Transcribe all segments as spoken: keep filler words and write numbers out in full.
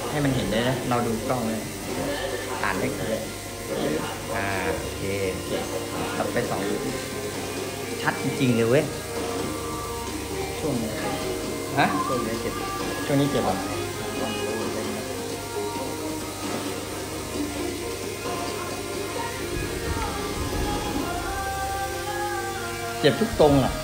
ให้มันเห็นเลยนะเราดูกล้องเลยอ่านได้เลยอ่าโอเคตัดไปสองชัดจริงๆเลยเว้ยช่วงนี้ฮะช่วงนี้เจ็บช่วงนี้เจ็บอ่ะเจ็บทุกตรงอ่ะ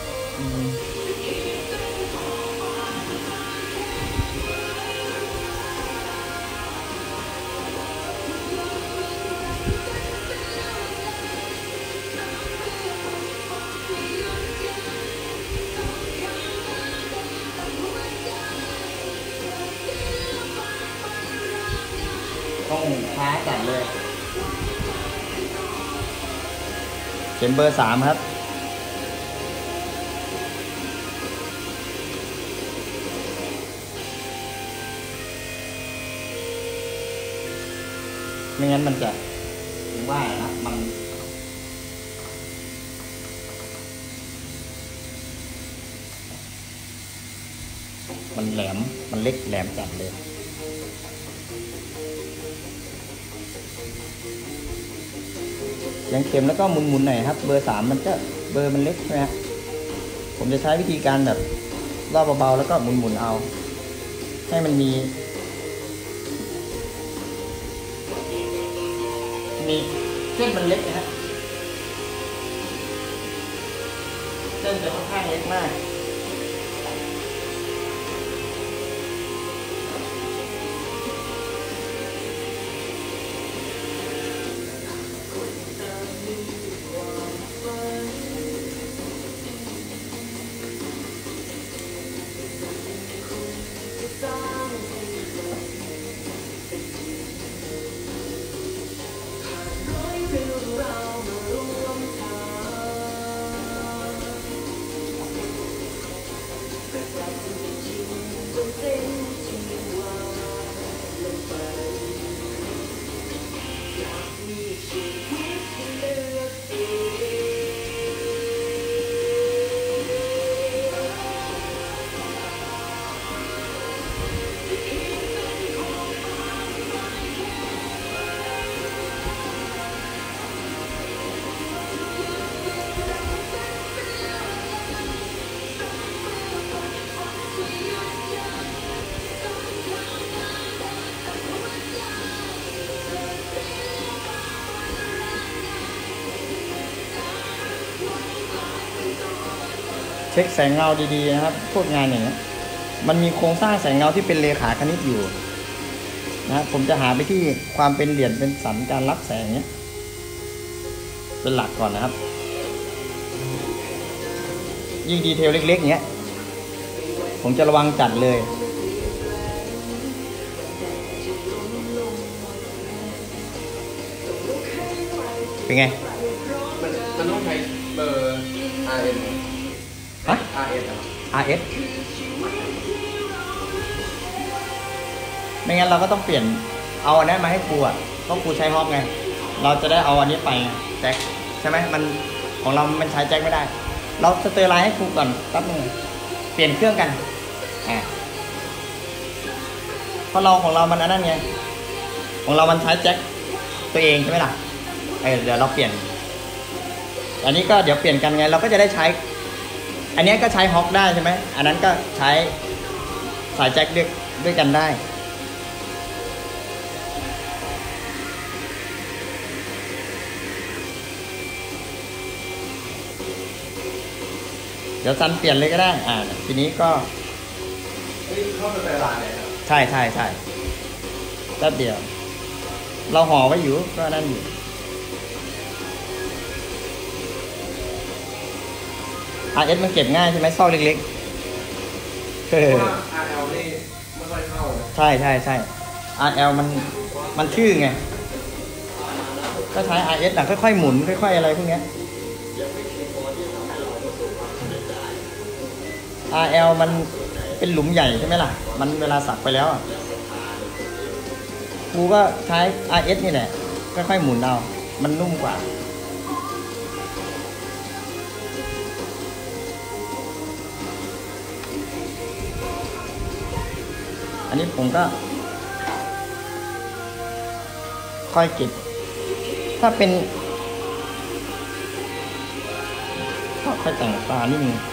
ต้องช้าจัดเลยเข็มเบอร์สามครับไม่งั้นมันจะถึงว่านะมันมันแหลมมันเล็กแหลมจัดเลยยังเข็มแล้วก็หมุนๆหน่อยครับเบอร์สามมันก็เบอร์มันเล็กใช่ไหมผมจะใช้วิธีการแบบรอบเบาๆแล้วก็หมุนๆเอาให้มันมีมีเส้นมันเล็กนะฮะเส้นจะค่อนข้างเล็กมากเช็คแสงเงาดีๆนะครับพวกงานอย่างเงี้ยมันมีโครงสร้างแสงเงาที่เป็นเลขาคณิตอยู่นะผมจะหาไปที่ความเป็นเหลี่ยมเป็นสันการรับแสงเนี้ยเป็นหลักก่อนนะครับยิ่งดีเทลเล็กๆเงี้ยผมจะระวังจัดเลยเป็นไงมันมันต้องใช้เบอร์ อาร์ เอ็นฮะอาร์ เอสอาร์ เอส ไม่งั้นเราก็ต้องเปลี่ยนเอาอันนี้มาให้ครูอ่ะก็ครูใช้ฮอปไงเราจะได้เอาอันนี้ไปแจ็คใช่ไหมมันของเรามันใช้แจ็คไม่ได้เราสเตอร์ไลน์ให้ครูก่อนแป๊บนึงเปลี่ยนเครื่องกันอ่าเพราะเราของเรามันอันนั้นไงของเรามันใช้แจ็คตัวเองใช่ไหมล่ะเออเดี๋ยวเราเปลี่ยนอันนี้ก็เดี๋ยวเปลี่ยนกันไงเราก็จะได้ใช้อันนี้ก็ใช้ฮอปได้ใช่ไหมอันนั้นก็ใช้สายแจ็คด้วยด้วยกันได้เดี๋ยวซันเปลี่ยนเลยก็ได้อ่าทีนี้ก็เข้าไปร้านเนี่ยครับใช่ใช่ใช่แป๊บเดียวเราห่อไว้อยู่ก็นั่นอยู่ อาร์ เอส มันเก็บง่ายใช่ไหมซอกเล็กๆเพราะว่า อาร์ แอล นี่ไม่ค่อยเข้าใช่ใช่ใช่ อาร์ แอล มันมันชื่อไงก็ใช้ อาร์ เอส นะค่อยๆหมุนค่อยๆอะไรพวกนี้ อาร์ แอล มันเป็นหลุมใหญ่ใช่ไหมล่ะมันเวลาสักไปแล้วครูก็ใช้ อาร์ เอส นี่แหละค่อยๆหมุนเอามันนุ่มกว่าอันนี้ผมก็ค่อยๆเก็บถ้าเป็นก็ค่อยแต่งตานิดนึง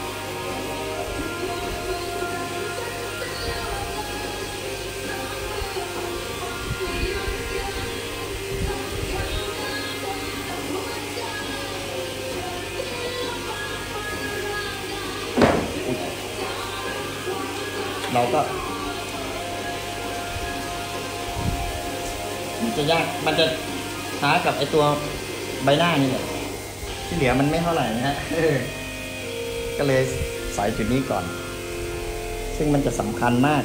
เราก็มันจะยากมันจะช้ากับไอตัวใบหน้านี่แหละที่เหลือมันไม่เท่าไหร่นะฮะก็เลยใส่จุดนี้ก่อนซึ่งมันจะสำคัญมาก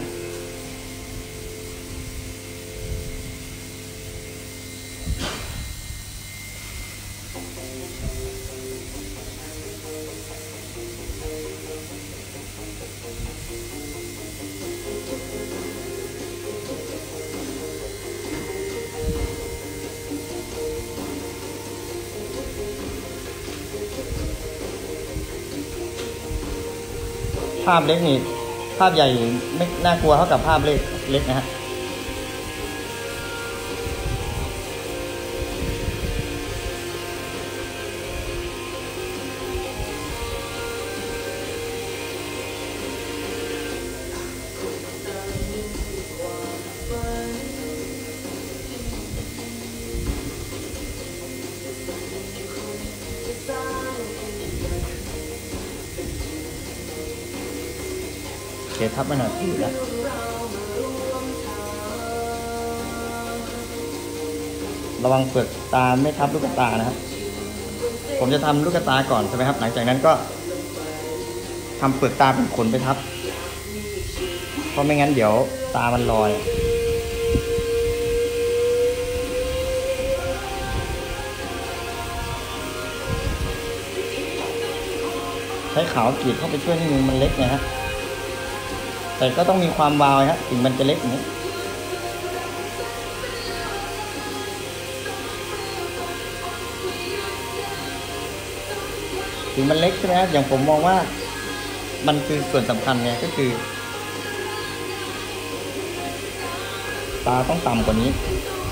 ภาพเล็กนี่ภาพใหญ่ไม่น่ากลัวเท่ากับภาพเล็กเล็กนะฮะโอเคทับมันหน่อยอยู่แล้วระวังเปลือกตาไม่ทับลูกตานะครับผมจะทำลูกตาก่อนใช่ไหมครับหลังจากนั้นก็ทำเปลือกตาเป็นขนไปทับเพราะไม่งั้นเดี๋ยวตามันลอยใช้ขาวกรีดเข้าไปช่วยนิดนึงมันเล็กนะฮะแต่ก็ต้องมีความวาวครับถึงมันจะเล็กอย่างนี้ถึงมันเล็กใช่ไหมครับอย่างผมมองว่ามันคือส่วนสำคัญไงก็คือตาต้องต่ำกว่านี้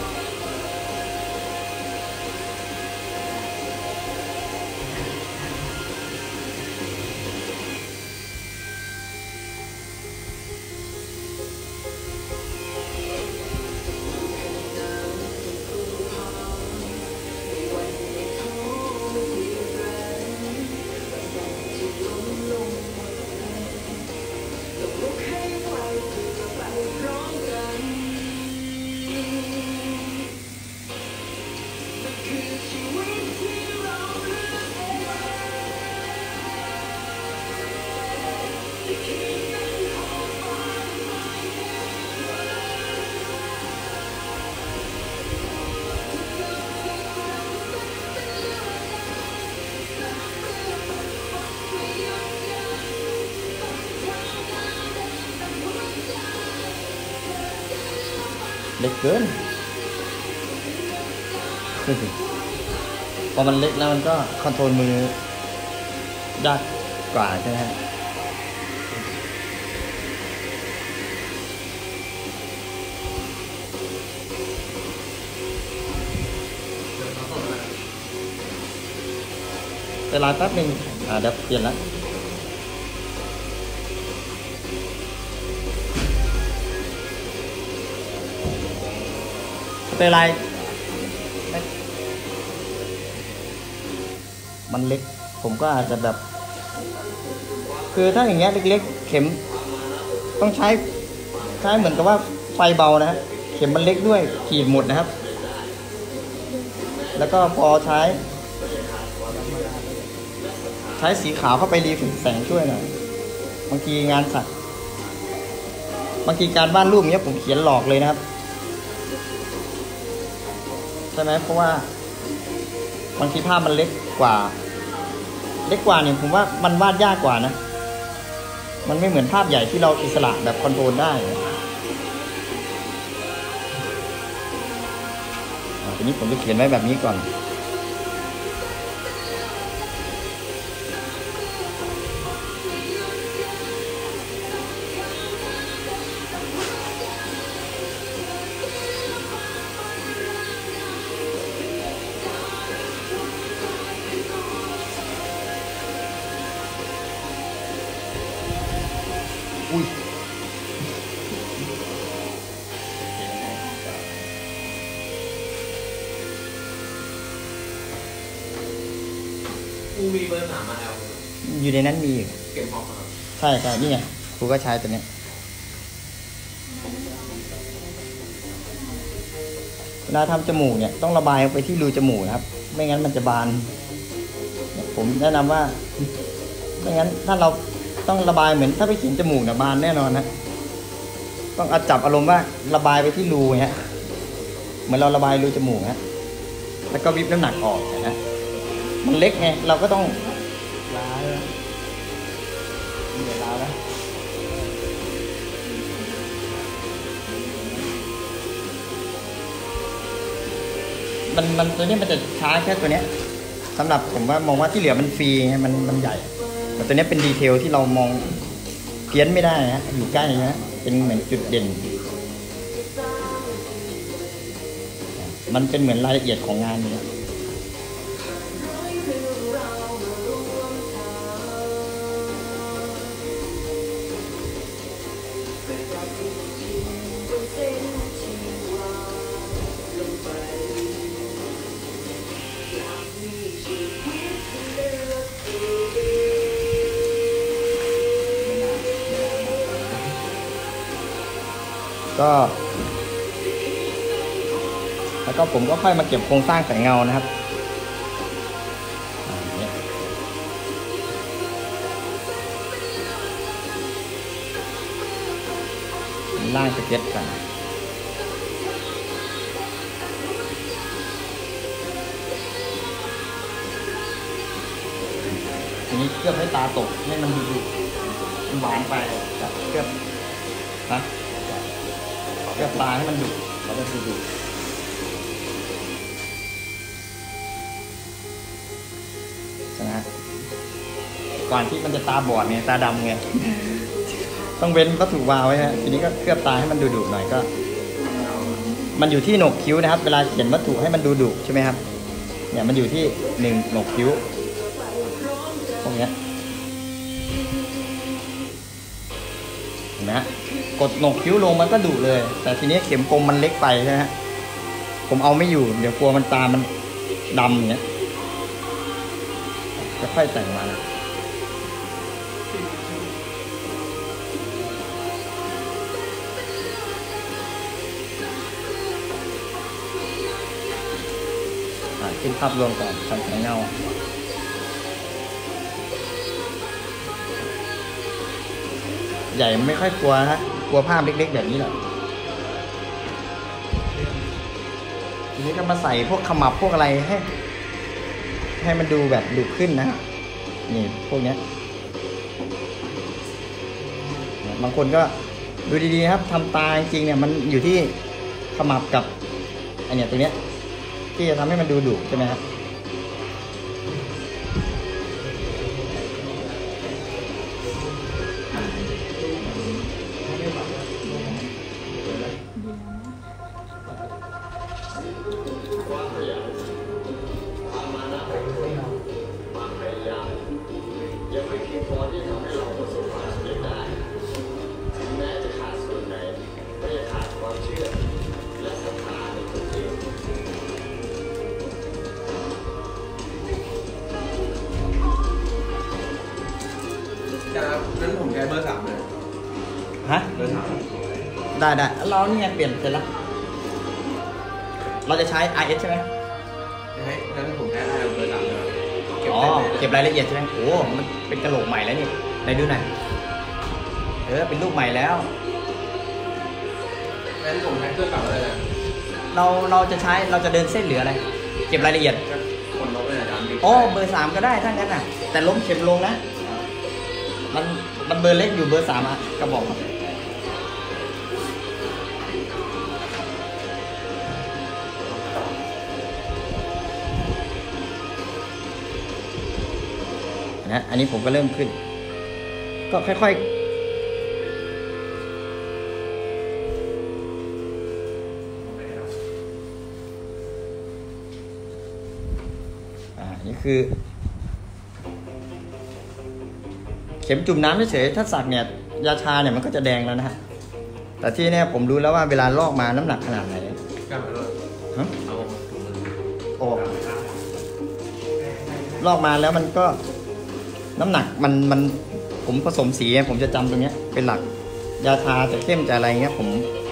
เล็กเกินพอมันเล็กแล้วมันก็คอนโทรลมือยากกว่าใช่ไหมฮะเวลาแป๊บนึงอ่าเดี๋ยวเปลี่ยนแล้วเป็นไรมันเล็กผมก็อาจจะแบบคือถ้าอย่างเงี้ยเล็กๆเข็มต้องใช้ใช้เหมือนกับว่าไฟเบานะฮะเข็มมันเล็กด้วยขีดหมดนะครับแล้วก็พอใช้ใช้สีขาวเข้าไปรีฟิลแสงช่วยหน่อยบางทีงานสัตว์บางทีการวาดรูปเนี้ยผมเขียนหลอกเลยนะครับใช่ไหมเพราะว่าบางทีภาพมันเล็กกว่าเล็กกว่าเนี่ยผมว่ามันวาดยากกว่านะมันไม่เหมือนภาพใหญ่ที่เราอิสระแบบคอนโทรลได้ทีนี้ผมจะเขียนไว้แบบนี้ก่อนอุ้ยกูมีเบอร์สามมาแล้วอยู่ในนั้นมีอีกเก็บฮอกครับใช่ใช่นี่ไงครูก็ใช้ตัวเนี้ยเวลาทำจมูกเนี่ยต้องระบายไปที่รูจมูกนะครับ ไม่งั้นมันจะบานผมแนะนำว่าไม่งั้นถ้าเราต้องระบายเหมือนถ้าไปเขียนจมูกเนี่ยบานแน่นอนนะต้องเอาจับอารมณ์ว่าระบายไปที่รูฮะเหมือนเราระบายรูจมูกฮะแล้วก็วิบน้ำหนักออกนะมันเล็กไงเราก็ต้องล้างเดี๋ยวล้างนะมันมันตัวนี้มันจะช้าแค่ตัวเนี้ยสำหรับผมว่ามองว่าที่เหลือมันฟรีไงมันมันใหญ่แต่ตัวนี้เป็นดีเทลที่เรามองเพี้ยนไม่ได้ฮะอยู่ใกล้นะเป็นเหมือนจุดเด่นมันเป็นเหมือนรายละเอียดของงานเลยก็แล้วก็ผมก็ค่อยมาเก็บโครงสร้างแสงเงานะครับล่างสเก็ตกันทีนี้เคลือบให้ตาตกให้มันดูมันหวานไปครับเคลือบนะเคลือบตาให้มันดุแล้วก็ดูนะก่อนที่มันจะตาบอดไงตาดำไงต้องเว้นวัตถุวาวไว้ฮะทีนี้ก็เคลือบตาให้มันดุดุหน่อยก็มันอยู่ที่โหนกคิ้วนะครับเวลาเขียนวัตถุให้มันดูดุใช่ไหมครับเนี่ยมันอยู่ที่หนึ่งโหนกคิ้วพวกนี้เห็นไหมฮะกดโหนกคิ้วลงมันก็ดุเลยแต่ทีนี้เข็มกลมมันเล็กไปใช่ไหมฮะผมเอาไม่อยู่เดี๋ยวกลัวมันตามันดำอย่างเงี้ยจะค่อยแต่งมาขึ้นภาพรวมก่อนทำแสงเงาใหญ่ไม่ค่อยกลัวฮะกลัวภาพเล็กๆแบบนี้แหละทีนี้ก็มาใส่พวกขมับพวกอะไรให้ให้มันดูแบบดุขึ้นนะนี่พวกเนี้ยบางคนก็ดูดีๆครับทำตาจริงๆเนี่ยมันอยู่ที่ขมับกับไอเนี่ยตัวเนี้ยที่จะทำให้มันดูดุใช่ไหมครับนั้นผมแก้เบอร์สามเลยฮะเบอร์สามได้ได้เราเนี่ยเปลี่ยนเสร็จแล้วเราจะใช้ อาร์ เอส ใช่ไหมให้นั้นผมแก้ได้เบอร์สามเลยอ๋อเก็บรายละเอียดใช่ไหมโอ้มันเป็นกระโหลกใหม่แล้วนี่ไหนดูหน่อยเออเป็นรูปใหม่แล้วงั้นผมใช้เครื่องเก่าเลยนะเราเราจะใช้เราจะเดินเส้นหรืออะไรเก็บรายละเอียดคนลบเลยอาจารย์อ๋อเบอร์สามก็ได้ถ้างั้นน่ะแต่ล้มเข็มลงนะมันมันเบอร์เล็กอยู่เบอร์สามอ่ะกระบอกนะอันนี้ผมก็เริ่มขึ้นก็ค่อยๆอ่านี่คือ เข็มจุ่มน้ำเฉยๆถ้าสักเนี่ยยาชาเนี่ยมันก็จะแดงแล้วนะฮะแต่ที่เนี่ยผมรู้แล้วว่าเวลาลอกมาน้ำหนักขนาดไหนกล้ามาด้วยฮะเอาถุงมือโอ้ลอกมาแล้วมันก็น้ำหนักมันมันผมผสมสีผมจะจำตรงเนี้ยเป็นหลักยาชาจะเข้มจะอะไรเงี้ยผม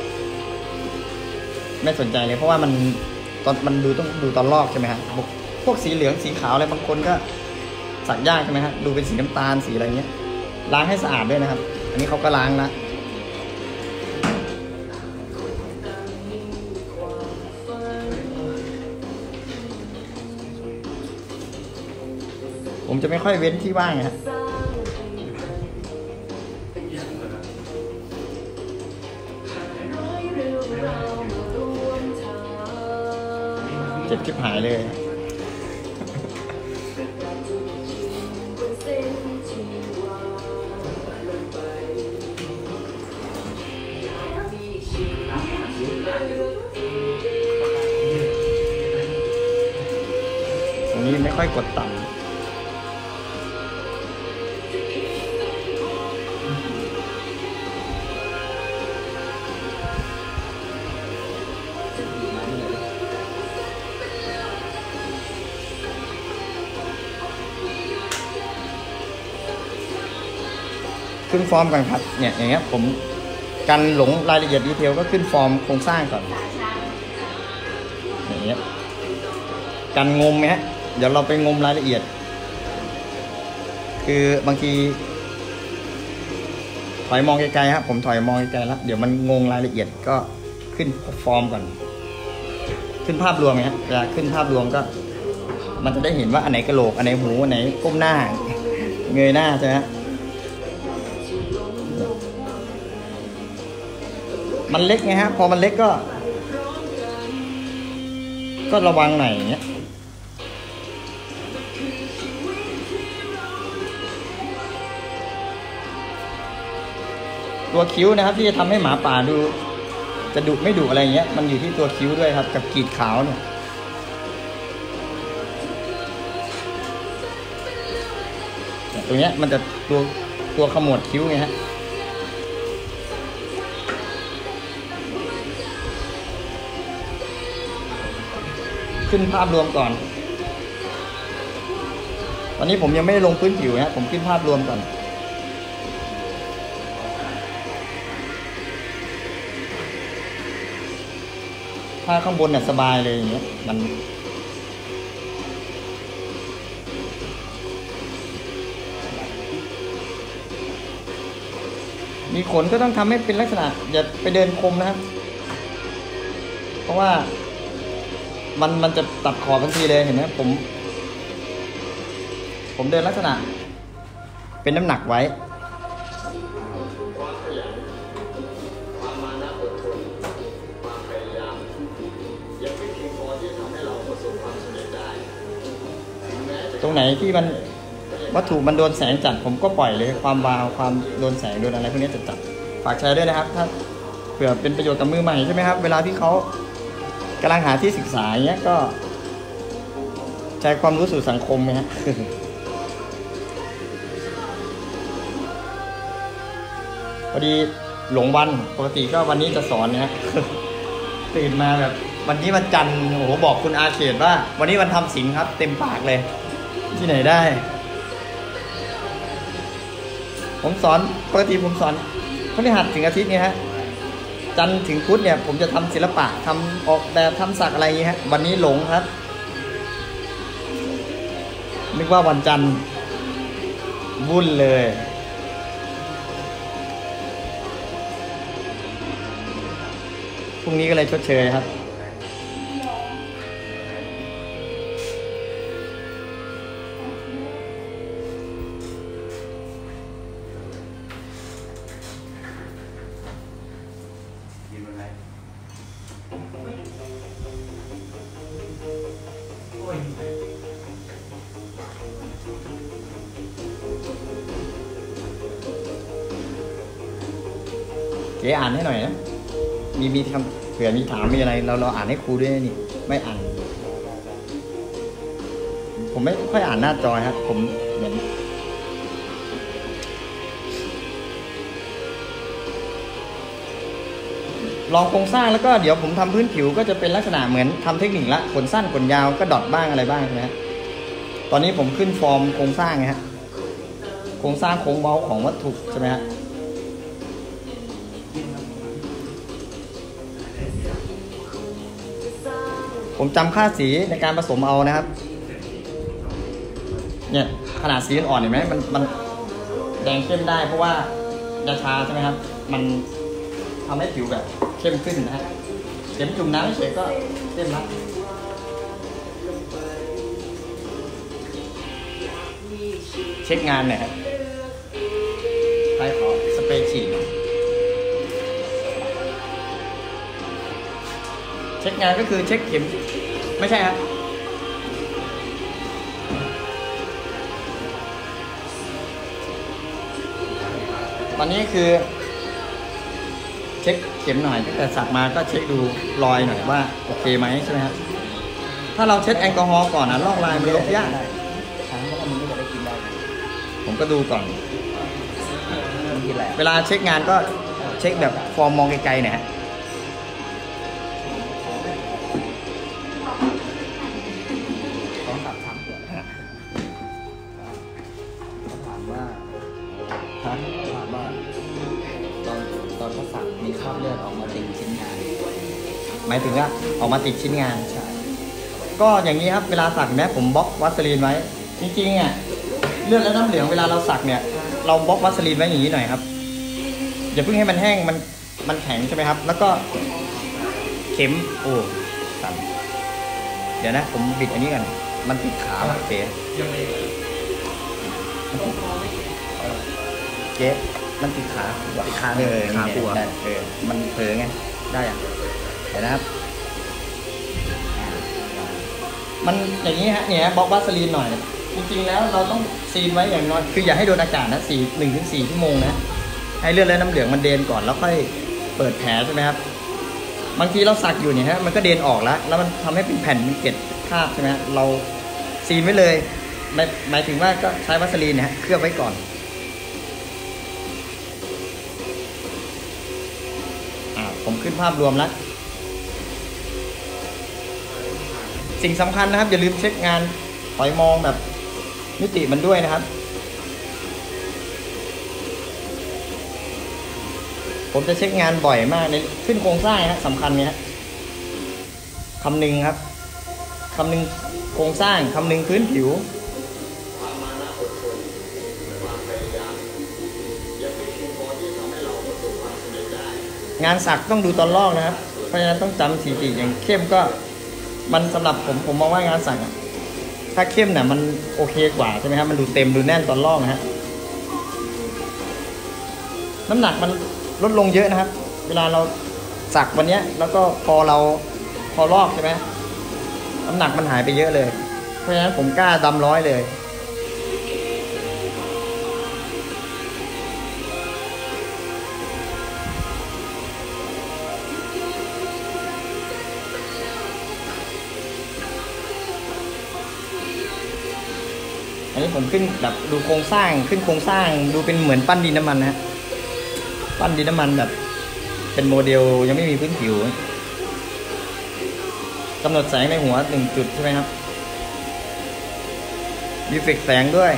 ไม่สนใจเลยเพราะว่ามันตอนมันดูต้องดูตอนลอกใช่ไหมฮะพวกพวกสีเหลืองสีขาวอะไรบางคนก็สักยากใช่ไหมฮะดูเป็นสีน้ำตาลสีอะไรเงี้ยล้างให้สะอาดด้วยนะครับอันนี้เขาก็ล้างละผมจะไม่ค่อยเว้นที่ว่างนะฮะเจ็บชิบหายเลยตรงนี้ไม่ค่อยกดต่ำขึ้นฟอร์มก่อนครับเนี่ยอย่างเงี้ยผมการหลงรายละเอียดดีเทลก็ขึ้นฟอร์มโครงสร้างก่อนอย่างเงี้ยการงมไหมฮะเดี๋ยวเราไปงมรายละเอียดคือบางทีถอยมองไกลๆครับผมถอยมองไกลๆแล้วเดี๋ยวมันงงรายละเอียดก็ขึ้นฟอร์มก่อนขึ้นภาพรวมไหมฮะเวลาขึ้นภาพรวมก็มันจะได้เห็นว่าอันไหนกระโหลกอันไหนหูอันไหนก้มหน้าเงยหน้าใช่ไหมมันเล็กไงฮะพอมันเล็กก็ก็ระวังหน่อยอย่างเงี้ยตัวคิ้วนะครับที่จะทำให้หมาป่าดูจะดุไม่ดุอะไรเงี้ยมันอยู่ที่ตัวคิ้วด้วยครับกับกรีดขาวเนี่ยตรงเนี้ยมันจะตัวตัวขมวดคิ้วไงฮะขึ้นภาพรวมก่อนตอนนี้ผมยังไม่ได้ลงพื้นผิวนะผมขึ้นภาพรวมก่อนถ้าข้างบนเนี่ยสบายเลยอย่างเงี้ยมันมีขนก็ต้องทำให้เป็นลักษณะอย่าไปเดินคมนะครับเพราะว่ามันมันจะตัดขอบทันทีเลยเห็นไหมผมผมเดินลักษณะเป็นน้ำหนักไว้ตรงไหนที่มันวัตถุมันโดนแสงจัดผมก็ปล่อยเลยความวาวความโดนแสงโดนอะไรพวกนี้จัดจัดฝากแชร์ด้วยนะครับถ้าเผื่อเป็นประโยชน์กับมือใหม่ใช่ไหมครับเวลาที่เขากำลังหาที่ศึกษาอย่างเงี้ยก็ใช้ความรู้สู่สังคมไหมฮะ พอดีหลงวันปกติก็วันนี้จะสอนนะฮะ ตื่นมาแบบวันนี้วันจันทร์โอ้โหบอกคุณอาเขตว่าวันนี้วันทำศิลป์ครับเต็มปากเลยที่ไหนได้ผมสอนปกติผมสอนพฤหัสถึงอาทิตย์เนี่ยฮะจันทร์ถึงพุธเนี่ยผมจะทำศิลปะทำออกแบบทำสักอะไรอย่างเงี้ยฮะวันนี้หลงครับนึกว่าวันจันทร์วุ่นเลยพรุ่งนี้ก็เลยชดเชยครับเก๋อ่านให้หน่อยนะมีมีคำเผื่อมีถามมีอะไรเราเราอ่านให้ครูด้วยนี่ไม่อ่านผมไม่ค่อยอ่านหน้าจอครับผมเหมือนลองโครงสร้างแล้วก็เดี๋ยวผมทำพื้นผิวก็จะเป็นลักษณะเหมือนทำเทคนิคละขนสั้นขนยาวก็ดอทบ้างอะไรบ้างใช่ไหมฮะตอนนี้ผมขึ้นฟอร์มโครงสร้างไงฮะโครงสร้างโค้งเว้าของวัตถุใช่ไหมฮะผมจำค่าสีในการผสมเอานะครับเนี่ยขนาดสีอ่อนเห็นไหมมันมันแดงเข้มได้เพราะว่ายาชาใช่ไหมครับมันทำให้ผิวแบบเข้มขึ้นนะฮะเข็มจุ่มน้ำเฉยก็เข้มละเช็คงานเนี่ยครับใช้ขอสเปรย์ฉีดเช็คงานก็คือเช็คเข็มไม่ใช่ครับตอนนี้คือเช็คเข็มหน่อยตั้งแต่สักมาก็เช็คดูรอยหน่อยว่าโอเคไหมใช่ไหมครับถ้าเราเช็ดแอลกอฮอล์ก่อนนะลอกลายมันลบยากทั้งแล้วมันก็จะได้กินได้ผมก็ดูก่อนเวลาเช็คงานก็เช็คแบบฟอร์มมองไกลๆเนี่ยหมายถึงว่าออกมาติดชิ้นงานใช่ก็อย่างนี้ครับเวลาสักเนี่ยผมบล็อกวัสลีนไว้จริงๆอ่ะเลือดและน้ำเหลืองเวลาเราสักเนี่ยเราบล็อกวัสลีนไว้อย่างนี้หน่อยครับอย่าเพิ่งให้มันแห้งมันมันแข็งใช่ไหมครับแล้วก็เข็มโอ้สั่นเดี๋ยวนะผมบิดอันนี้กันมันติดขาโอเคเจ๊มันติดขาติดขาเออขาปัวเออมันเผลอไงได้อะเห็นนะครับมันอย่างนี้ฮะเนี่ยบล็อกวัสลีนหน่อยจริงๆแล้วเราต้องซีนไว้อย่างน้อยคืออย่าให้โดนอากาศนะสี่หนึ่งถึงสี่ชั่วโมงนะให้เลือดและน้ำเหลืองมันเดนก่อนแล้วค่อยเปิดแผลใช่ไหมครับบางทีเราสักอยู่เนี่ยฮะมันก็เดนออกแล้วแล้วมันทำให้เป็นแผ่นเป็นเกล็ดคราบใช่ไหมเราซีนไว้เลยหมายหมายถึงว่าก็ใช้วัสลีนนะฮะเคลือบไว้ก่อนอ่าผมขึ้นภาพรวมแล้วสิ่งสำคัญนะครับอย่าลืมเช็คงานถอยมองแบบมิติมันด้วยนะครับผมจะเช็คงานบ่อยมากในขึ้นโครงสร้างนะสำคัญเนี่ยคำหนึ่งครับคำหนึ่งโครงสร้างคำหนึ่งพื้นผิวงานสักต้องดูตอนลอกนะครับเพราะฉะนั้นต้องจำสถิติอย่างเข้มก็มันสำหรับผมผมมองว่างานสักถ้าเข้มเนี่ยมันโอเคกว่าใช่ไหมครับมันดูเต็มดูแน่นตอนลอกนะฮะน้ำหนักมันลดลงเยอะนะครับเวลาเราสักวันนี้แล้วก็พอเราพอลอกใช่ไหมน้ำหนักมันหายไปเยอะเลยเพราะฉะนั้นผมกล้าดำร้อยเลยอันนี้ผมขึ้นแบบดูโครงสร้างขึ้นโครงสร้างดูเป็นเหมือนปั้นดินน้ำมันนะปั้นดินน้ำมันแบบเป็นโมเดลยังไม่มีพื้นผิวกำหนดแสงในหัวหนึ่งจุดใช่ไหมครับรีเฟกแสงด้วย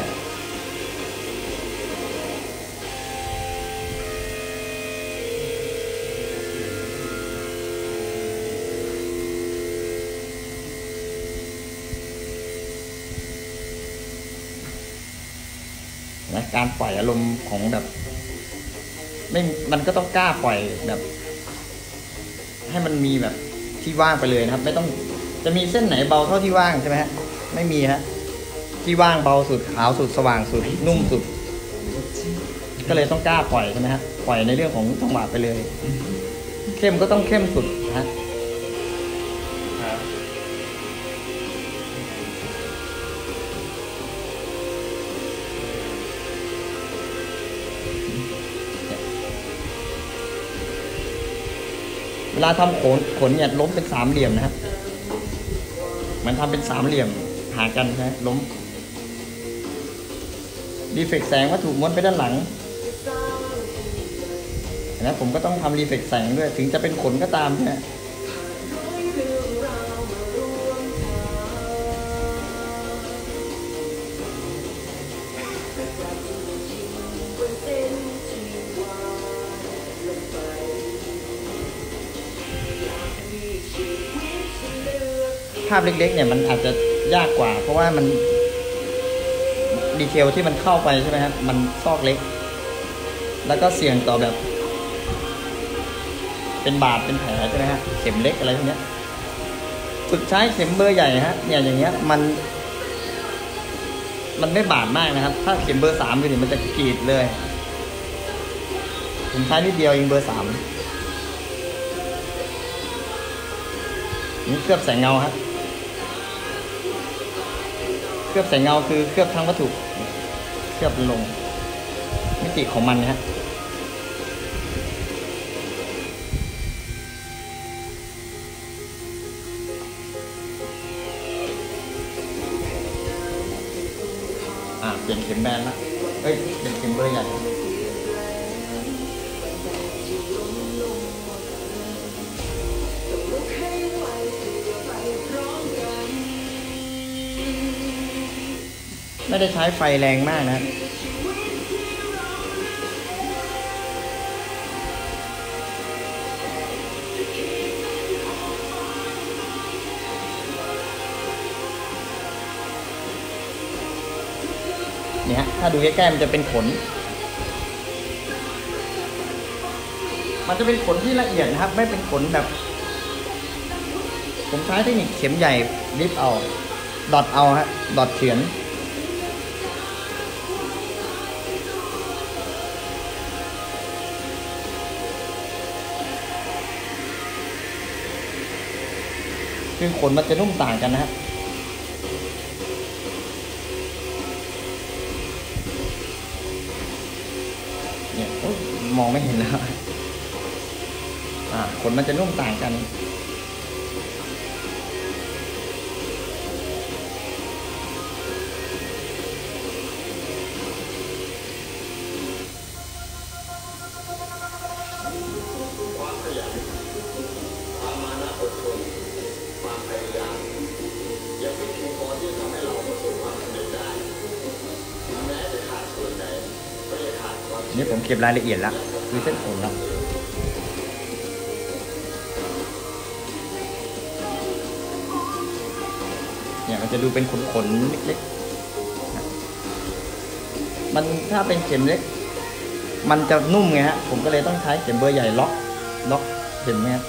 นะการปล่อยอารมณ์ของแบบไม่มันก็ต้องกล้าปล่อยแบบให้มันมีแบบที่ว่างไปเลยนะครับไม่ต้องจะมีเส้นไหนเบาเท่าที่ว่างใช่ไหมฮะไม่มีฮะที่ว่างเบาสุดขาวสุดสว่างสุดนุ่มสุดก็เลยต้องกล้าปล่อยใช่ไหมฮะปล่อยในเรื่องของจังหวะไปเลยเข้มก็ต้องเข้มสุดฮะเวลาทำขนขนเนี่ยล้มเป็นสามเหลี่ยมนะครับมันทำเป็นสามเหลี่ยมหากันนะล้มดีเฟกแสงวัตถุม้วนไปด้านหลังนะผมก็ต้องทำรีเฟกแสงด้วยถึงจะเป็นขนก็ตามใช่ไหมภาพเล็กๆเนี่ยมันอาจจะยากกว่าเพราะว่ามันดีเทลที่มันเข้าไปใช่ไหมครับมันซอกเล็กแล้วก็เสี่ยงต่อแบบเป็นบาดเป็นแผลใช่ไหมฮะเข็มเล็กอะไรพวกนี้ฝึกใช้เข็มเบอร์ใหญ่ฮะเนี่ยอย่างเงี้ยมันมันไม่บาดมากนะครับถ้าเข็มเบอร์สามไปเนี่ยมันจะกรีดเลยผมใช้นิดเดียวเองเบอร์สามนี่เคลือบแสงเงาครับเคลือบแสงเงาคือเคลือบทั้งวัตถุเคลือบลงมิติของมันนะฮะอ่าเปลี่ยนเข็มแบนละเอ้ยเปลี่ยนเข็มเบอร์ใหญ่ไม่ได้ใช้ไฟแรงมากนะเนี่ยถ้าดูใกล้ๆมันจะเป็นขนมันจะเป็นขนที่ละเอียดนะครับไม่เป็นขนแบบผมใช้เทคนิคเข็มใหญ่ริบเอาดอทเอาฮะดอทเฉือนคือขนมันจะนุ่มต่างกันนะฮะเนี่ยมองไม่เห็นแล้วอ่าขนมันจะนุ่มต่างกันนี่ผมเก็บรายละเอียดแล้วดูเส้นขนแล้วเนี่ยมันจะดูเป็นขนๆเล็กๆมันถ้าเป็นเข็มเล็กมันจะนุ่มไงฮะผมก็เลยต้องใช้เข็มเบอร์ใหญ่ล็อกล็อกเห็นไหมครับ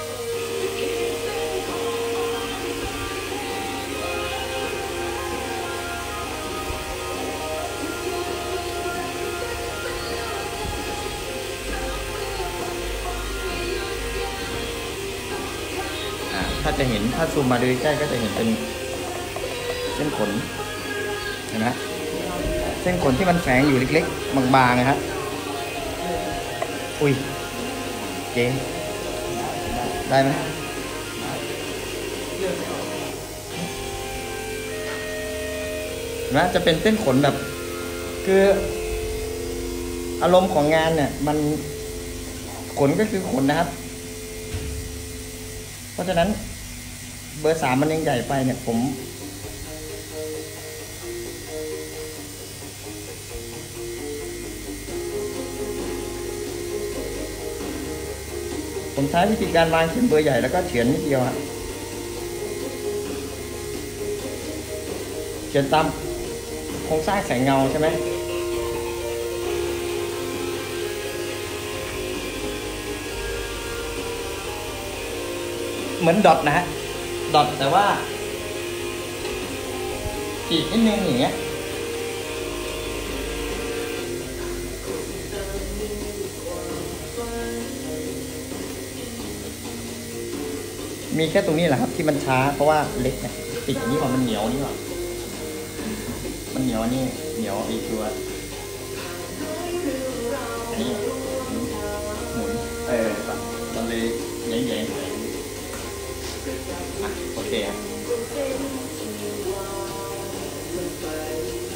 ถ้าจะเห็นถ้าซูมมาดูใกล้ก็จะเห็นเป็นเส้นขนเห็นไหมเส้นขนที่มันแฝงอยู่เล็กๆบางๆนะครับอุ้ยเจ๊ได้ไหมนะจะเป็นเส้นขนแบบคืออารมณ์ของงานเนี่ยมันขนก็คือขนนะครับเพราะฉะนั้นเบอร์สามมันยังใหญ่ไปเนี่ยผมผมใช้วิธีการวางเข็มเบอร์ใหญ่แล้วก็เฉือนนิดเดียวฮะเฉือนตามโครงสร้างแสงเงาใช่ไหมเหมือนดอทนะฮะดอทแต่ว่าขีดนิดนึงอย่างเงี้ยมีแค่ตรงนี้แหละครับที่มันช้าเพราะว่าเล็กเนี่ยติดนี่ว่ามันเหนียวนี่หว่ามันเหนียวนี่เหนียวไอตัวอันนี้หมุนเออมันเลยแย่งๆโอเคครับ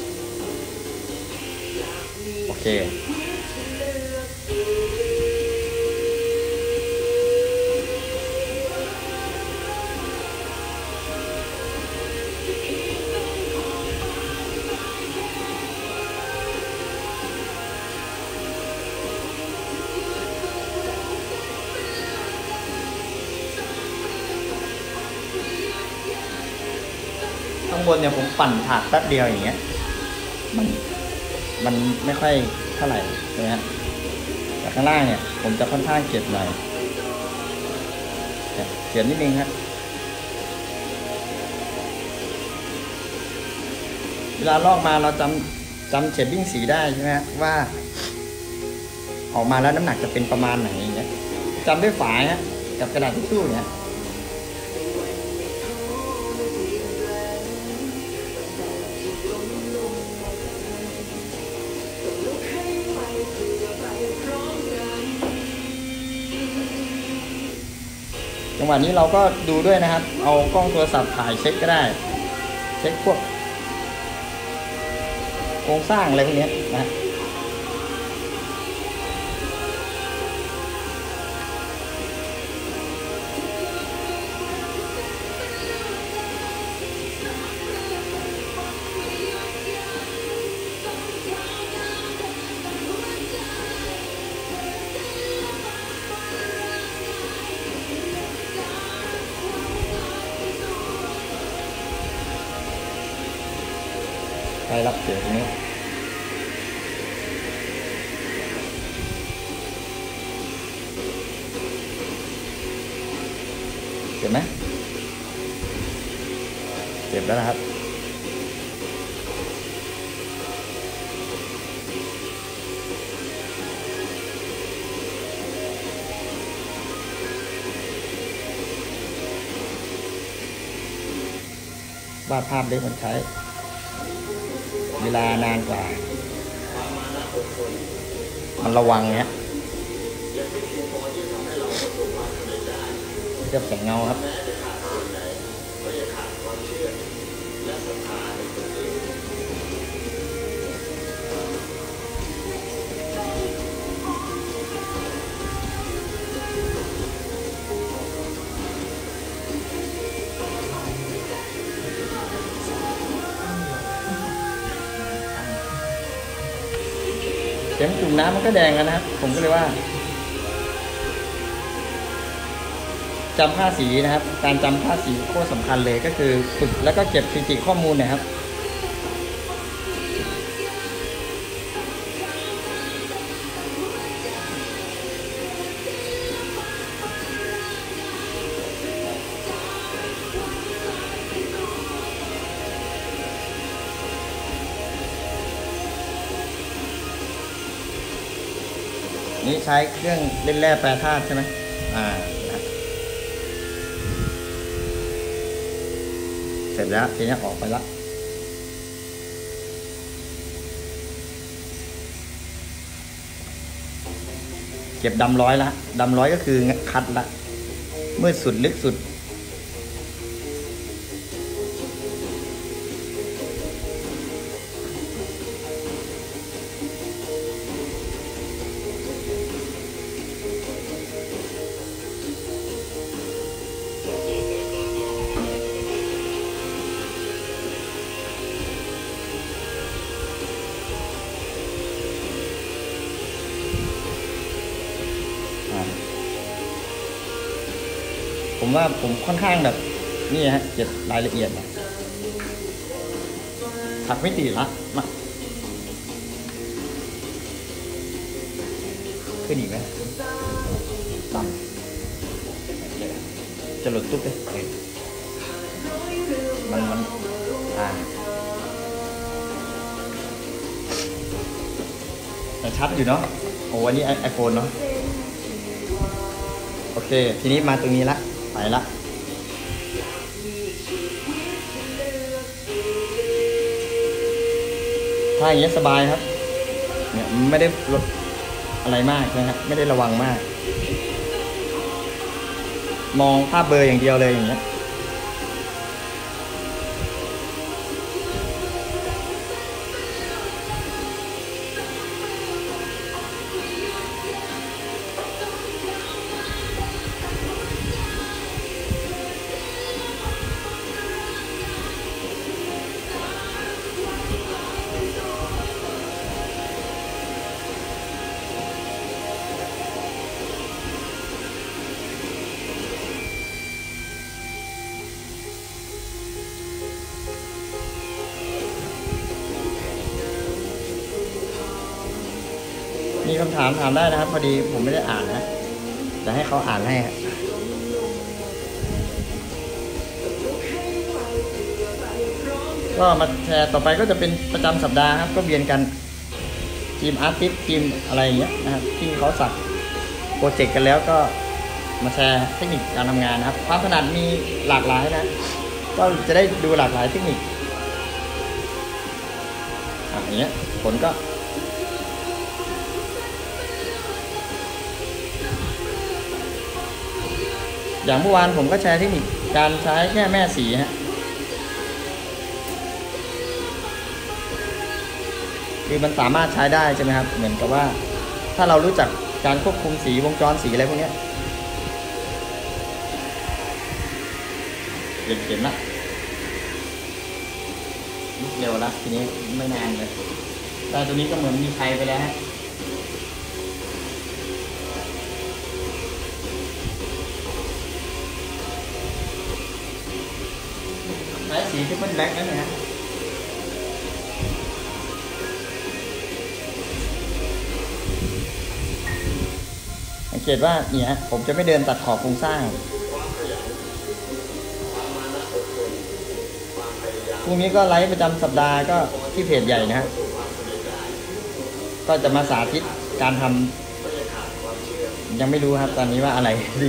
โอเคางบนเนี่ยผมปั่นถากแป๊บเดียวอย่างเงี้ยมันมันไม่ค่อยเท่าไหร่นะฮะแต่ข้างล่างเนี่ยผมจะค่อนข้างเก็บหน่อยเขียนนิดนึงครับเวลาลอกมาเราจำจำเชดดิ้งสีได้ใช่ไหมว่าออกมาแล้วน้ำหนักจะเป็นประมาณไหนอย่างเงี้ยจำด้วยฝาฮะกับกระดาษทิชชู่เนี่ยจังหวะนี้เราก็ดูด้วยนะครับเอากล้องโทรศัพท์ถ่ายเช็คก็ได้เช็คพวกโครงสร้างอะไรพวกนี้นะใครรับเสียงนี้เจ็บไหมเจ็บแล้วนะครับวาดภาพเล็กมันใช้เวลานานกว่ามันระวังเนี้ยเทียบแสงเงาครับเข็มจุ่มน้ำมันก็แดงกันนะครับผมก็เลยว่าจำค่าสีนะครับการจำค่าสีโคตรสำคัญเลยก็คือฝึกแล้วก็เก็บสถิติข้อมูลนะครับนี่ใช้เครื่องเล่นแร่แปรธาตุใช่ไหมอ่าเสร็จแล้วทีนี้ออกไปละเก็บดำร้อยละดำร้อยก็คือคัดละมืดสุดลึกสุดผมว่าผมค่อนข้างแบบนี่ฮะเก็บรายละเอียดนะถักไม่ติดละมาขึ้นอีกไหมต่ำจะหลุดตุ๊บเลยมันมันอ่าแต่ชัดอยู่เนาะโอ้อันนี้ไอโฟนเนาะโอเคทีนี้มาตรงนี้ละไปละถ้าอย่างนี้สบายครับเนี่ยไม่ได้ลดอะไรมากนะครับไม่ได้ระวังมากมองภาพเบอร์อย่างเดียวเลยอย่างเงี้ยคำถามถามได้นะครับพอดีผมไม่ได้อ่านนะจะให้เขาอ่านให้ก็มาแชร์ต่อไปก็จะเป็นประจำสัปดาห์ครับก็เวียนกันทีมอาร์ติสต์ทีมอะไรอย่างเงี้ยนะครับที่เขาสักโปรเจกต์กันแล้วก็มาแชร์เทคนิคการทำงานนะครับความถนัดมีหลากหลายนะก็จะได้ดูหลากหลายเทคนิคอย่างเงี้ยผลก็อย่างเมื่อวานผมก็แชร์เทคนิคการใช้แค่แม่สีฮะคือมันสามารถใช้ได้ใช่ไหมครับเหมือนกับว่าถ้าเรารู้จักการควบคุมสีวงจรสีอะไรพวกนี้เห็นๆนะเร็วละทีนี้ไม่นานเลยแต่ตัวนี้ก็เหมือนมีใครไปแล้วฮะใช้สีที่เป็นแบล็คนั่นนะฮะสังเกตว่าเนี่ยผมจะไม่เดินตัดขอบโครงสร้างพรุ่งนี้ก็ไลฟ์ประจำสัปดาห์ก็ที่เพจใหญ่นะฮะก็จะมาสาธิตการทำยังไม่รู้ครับตอนนี้ว่าอะไรดี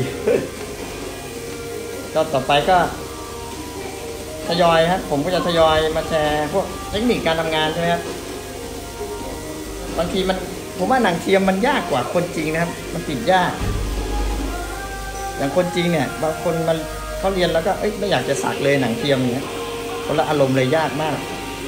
ก็ต่อไปก็ทยอยครับผมก็จะทยอยมาแชร์พวกเทคนิคการทำงานใช่ไหมครับบางทีมันผมว่าหนังเทียมมันยากกว่าคนจริงนะครับมันติดยากอย่างคนจริงเนี่ยบางคนมันเขาเรียนแล้วก็เอ้ยไม่อยากจะสักเลยหนังเทียมเนี่ยคนละอารมณ์เลยยากมาก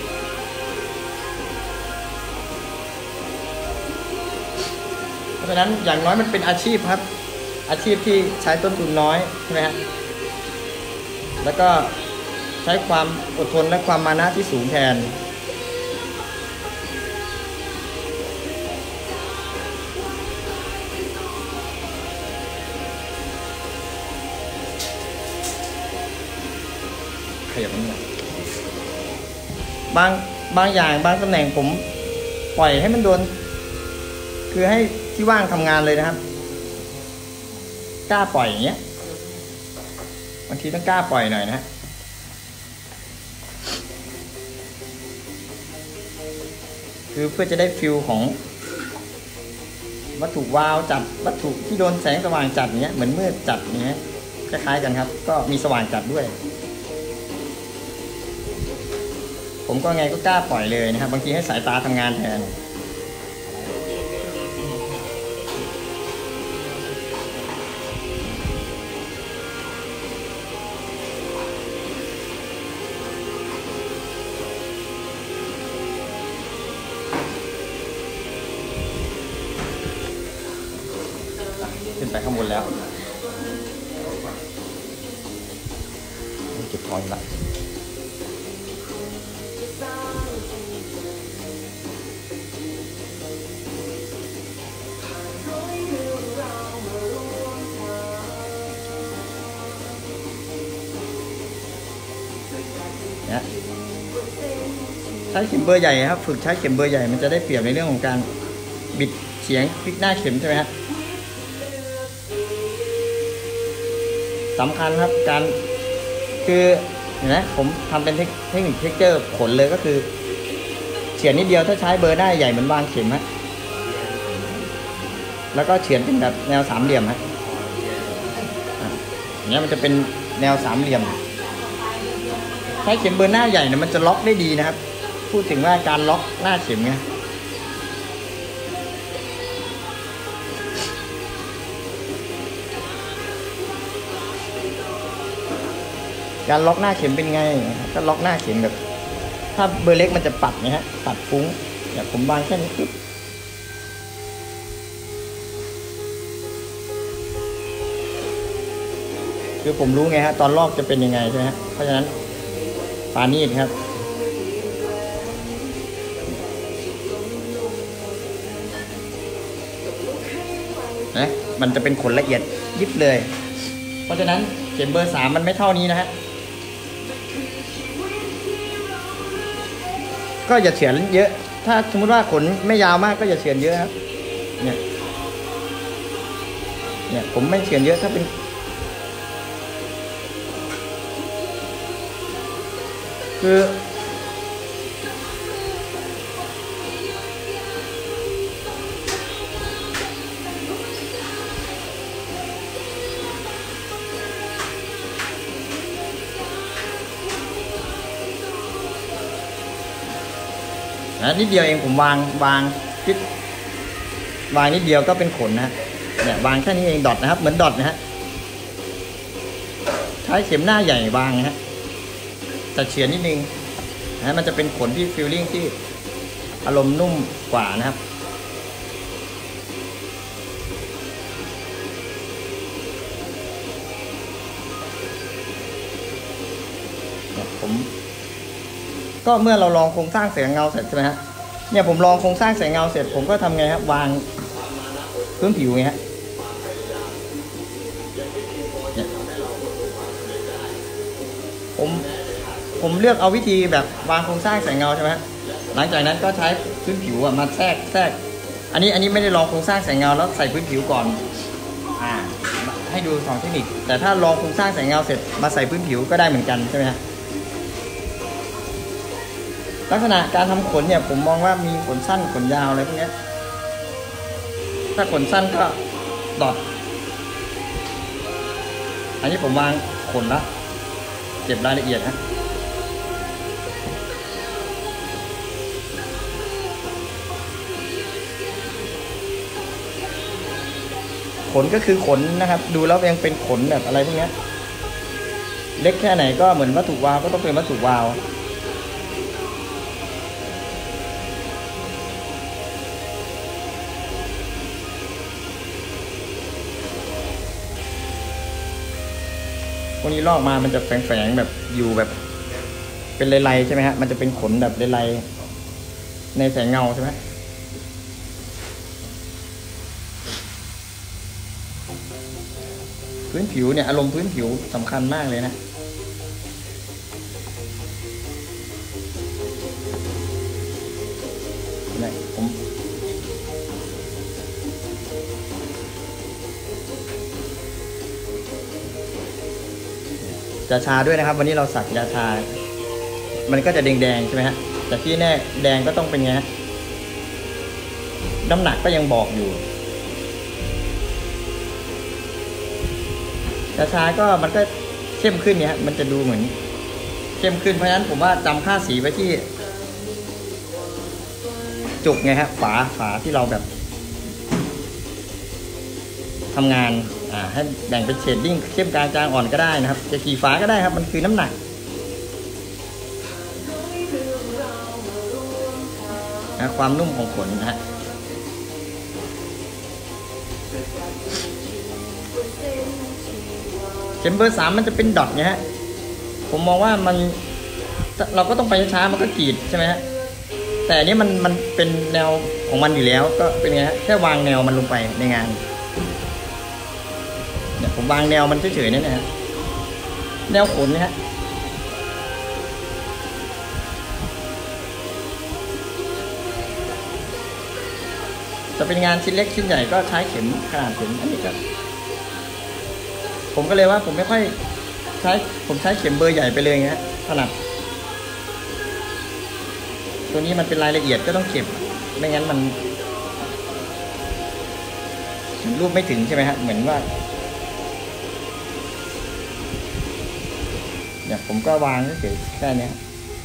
เพราะฉะนั้นอย่างน้อยมันเป็นอาชีพครับอาชีพที่ใช้ต้นทุนน้อยใช่ไหมครับแล้วก็ใช้ความอดทนและความมานะที่สูงแทนขยับมันหน่อยบางบางอย่างบางตำแหน่งผมปล่อยให้มันโดนคือให้ที่ว่างทำงานเลยนะครับกล้าปล่อยอย่างเงี้ยบางทีต้องกล้าปล่อยหน่อยนะคือเพื่อจะได้ฟิลของวัตถุวาวจัดวัตถุที่โดนแสงสว่างจัดเนี้ยเหมือนมืดจัดเนี้ยคล้ายๆกันครับก็มีสว่างจัดด้วยผมก็ไงก็กล้าปล่อยเลยนะครับบางทีให้สายตาทำงานแทนขึ้นไปข้างบนแล้วเก็บทองละเนี่ยใช้เข็มเบอร์ใหญ่ครับฝึกใช้เข็มเบอร์ใหญ่มันจะได้เปรียบในเรื่องของการบิดเฉียงพลิกหน้าเข็มใช่ไหมครับสำคัญครับการคือเห็นไหมผมทำเป็นเทคนิคเทคเจอร์ขนเลยก็คือเฉือนนิดเดียวถ้าใช้เบอร์หน้าใหญ่เหมือนวางเข็มฮะแล้วก็เฉือนเป็นแบบแนวสามเหลี่ยมฮะอย่างเงี้ยมันจะเป็นแนวสามเหลี่ยมใช้เข็มเบอร์หน้าใหญ่เนี่ยมันจะล็อกได้ดีนะครับพูดถึงว่าการล็อกหน้าเข็มไงการล็อกหน้าเข็มเป็นไงก็ล็อกหน้าเข็มแบบถ้าเบอร์เล็กมันจะปัดนะฮะปัดฟุ้งอย่างผมวางแค่นี้ปุ๊บคือผมรู้ไงฮะตอนลอกจะเป็นยังไงใช่ไหมฮะเพราะฉะนั้นปานีดครับนะมันจะเป็นขนละเอียดยิบเลยเพราะฉะนั้นเข็มเบอร์สามมันไม่เท่านี้นะฮะก็อย่าเฉือนเยอะถ้าสมมติว่าขนไม่ยาวมากก็อย่าเฉือนเยอะครับเนี่ยเนี่ยผมไม่เฉือนเยอะถ้าเป็นคือนะนิดเดียวเองผมวางวางคิดวางนิดเดียวก็เป็นขนนะเนี่ยวางแค่นี้เองดอทนะครับเหมือนดอทนะฮะใช้เข็มหน้าใหญ่วางนะฮะแต่เฉือนนิดนึงนะมันจะเป็นขนที่ฟีลลิ่งที่อารมณ์นุ่มกว่านะครับผมก็เมื่อเราลองโครงสร้างแสงเงาเสร็จใช่ไหมฮะเนี่ยผมลองโครงสร้างแสงเงาเสร็จผมก็ทำไงครับวางพื้นผิวไงฮะผมผมเลือกเอาวิธีแบบวางโครงสร้างแสงเงาใช่ไหมหลังจากนั้นก็ใช้พื้นผิวมาแทรกแทรกอันนี้อันนี้ไม่ได้ลองโครงสร้างแสงเงาแล้วใส่พื้นผิวก่อนอ่าให้ดูสองเทคนิคแต่ถ้าลองโครงสร้างแสงเงาเสร็จมาใส่พื้นผิวก็ได้เหมือนกันใช่ไหมฮะลักษณะการทำขนเนี่ยผมมองว่ามีขนสั้นขนยาวอะไรพวกนี้ถ้าขนสั้นก็ดอทอันนี้ผมวางขนละเก็บรายละเอียดนะขนก็คือขนนะครับดูแล้วยังเป็นขนแบบอะไรพวกนี้เล็กแค่ไหนก็เหมือนวัตถุวาวก็ต้องเป็นวัตถุวาวพวกนี้ลอกมามันจะแฝงๆแบบอยู่แบบเป็นลายๆใช่ไหมฮะมันจะเป็นขนแบบลายๆในแสงเงาใช่ไหมพื้นผิวเนี่ยอารมณ์พื้นผิวสำคัญมากเลยนะเนี่ยผมยาชาด้วยนะครับวันนี้เราสักยาชามันก็จะแดงๆใช่ไหมฮะแต่ที่แน่แดงก็ต้องเป็นไงฮะน้ำหนักก็ยังบอกอยู่ยาชาก็มันก็เข้มขึ้นเนี่ยมันจะดูเหมือนเข้มขึ้นเพราะฉะนั้นผมว่าจำค่าสีไว้ที่จุกไงฮะฝาฝาที่เราแบบทำงานอ่าให้แบ่งเป็นเชดดิ้งเข้มกลางจางอ่อนก็ได้นะครับจะกี่ฝาก็ได้ครับมันคือน้ำหนักนะความนุ่มของขนนะฮะเข็มเบอร์สามมันจะเป็นดอทเนี่ยฮะผมมองว่ามันเราก็ต้องไปช้ามันก็กรีดใช่ไหมฮะแต่อันนี้มันมันเป็นแนวของมันอยู่แล้วก็เป็นไงฮะแค่วางแนวมันลงไปในงานเนี่ยผมวางแนวมันเฉยๆนี่นะฮะแนวขนนะฮะจะเป็นงานชิ้นเล็กชิ้นใหญ่ก็ใช้เข็มขนาดเข็มอันนี้ก็ผมก็เลยว่าผมไม่ค่อยใช้ผมใช้เข็มเบอร์ใหญ่ไปเลยฮะถนัดตัวนี้มันเป็นรายละเอียดก็ต้องเก็บไม่งั้นมันรูปไม่ถึงใช่ไหมฮะเหมือนว่าเนี่ยผมก็วางเฉยๆแค่นี้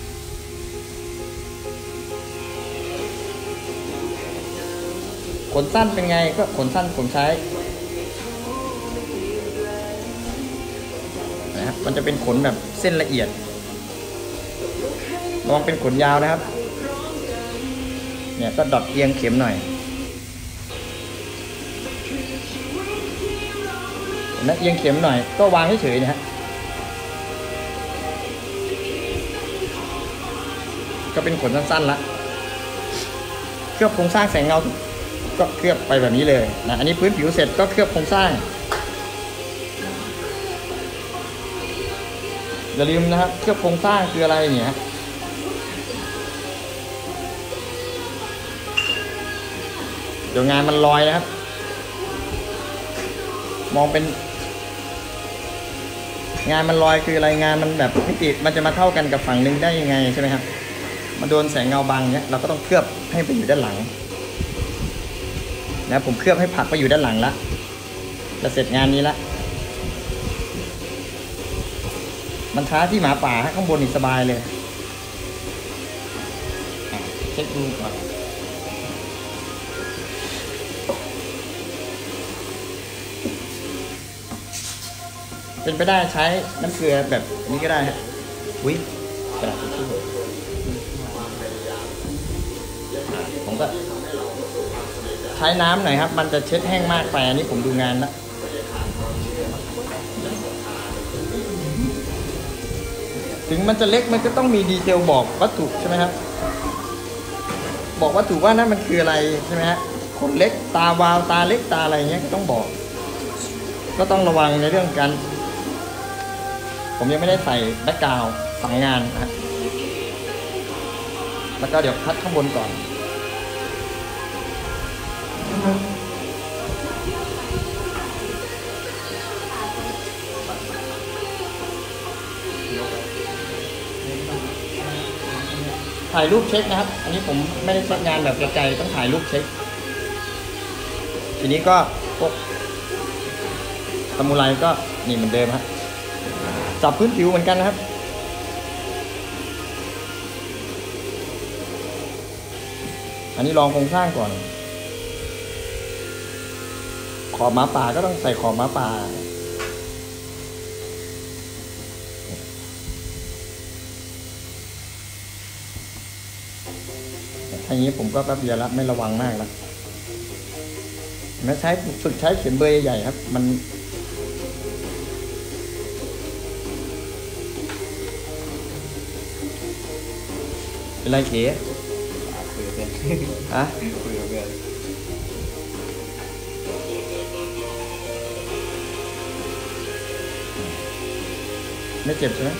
ขนสั้นเป็นไงก็ขนสั้นผมใช้นะครับมันจะเป็นขนแบบเส้นละเอียดลองเป็นขนยาวนะครับเนี่ยก็ดอทเอียงเข็มหน่อยนะเอียงเข็มหน่อยก็วางเฉยๆนะฮะก็เป็นขนสั้นๆละเคลือบโครงสร้างแสงเงาก็เคลือบไปแบบนี้เลยนะอันนี้พื้นผิวเสร็จก็เคลือบโครงสร้างอย่าลืมนะครับเคลือบโครงสร้างคืออะไรเนี่ยเดี๋ยวงานมันลอยนะครับ มองเป็นงานมันลอยคืออะไรงานมันแบบมิติมันจะมาเท่ากันกับฝั่งหนึ่งได้ยังไงใช่ไหมครับมาโดนแสงเงาบังเนี้ยเราก็ต้องเคลือบให้ไปอยู่ด้านหลังนะผมเคลือบให้ผักไปอยู่ด้านหลังละจะเสร็จงานนี้ละมันท้าที่หมาป่าข้างบนอีกสบายเลยเช็คดูก่อนเป็นไปได้ใช้น้ำเกลือแบบนี้ก็ได้ฮะอุ้ยกระดาษทิชชู่ผมก็ใช้น้ำหน่อยครับมันจะเช็ดแห้งมากไปอันนี้ผมดูงานแล้วถึงมันจะเล็กมันก็ต้องมีดีเทลบอกวัตถุใช่ไหมครับบอกวัตถุว่านั่นมันคืออะไรใช่ไหมฮะขนเล็กตาวาวตาเล็กตาอะไรเงี้ยต้องบอกก็ต้องระวังในเรื่องการผมยังไม่ได้ใส่แบ็คกราวด์ฝังงานนะแล้วก็เดี๋ยวพัดข้างบนก่อนถ่ายรูปเช็คนะครับอันนี้ผมไม่ได้เช็คงานแบบกระจายต้องถ่ายรูปเช็คทีนี้ก็พวกซามูไรก็นี่เหมือนเดิมครับจับพื้นผิวเหมือนกันนะครับอันนี้ลองโครงสร้างก่อนขอบหมาป่าก็ต้องใส่ขอบหมาป่าถ้าอย่างนี้ผมก็แป๊บเดียวแล้วไม่ระวังมากแล้วไม่ใช้ฝึกใช้เข็มเบอร์ใหญ่ๆครับมันเป็นไรเก๋คุยกับเพื่อนฮะคุยกับเพื่อนไม่เจ็บใช่ไหม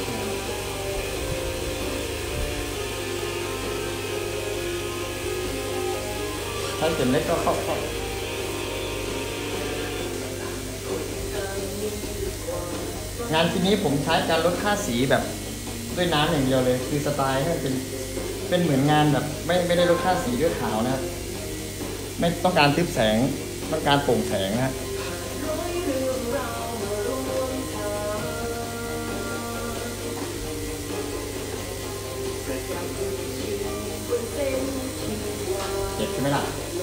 ถ้าเข็มเล็กก็เข้าเข้างานที่นี้ผมใช้การลดค่าสีแบบด้วยน้ำอย่างเดียวเลยคือสไตล์ให้เป็นเป็นเหมือนงานแบบไม่ไม่ได้ลดค่าสีด้วยขาวนะครับไม่ต้องการทึบแสงต้องการโปร่งแสงนะฮะเจ็บใช่ไหมล่ะ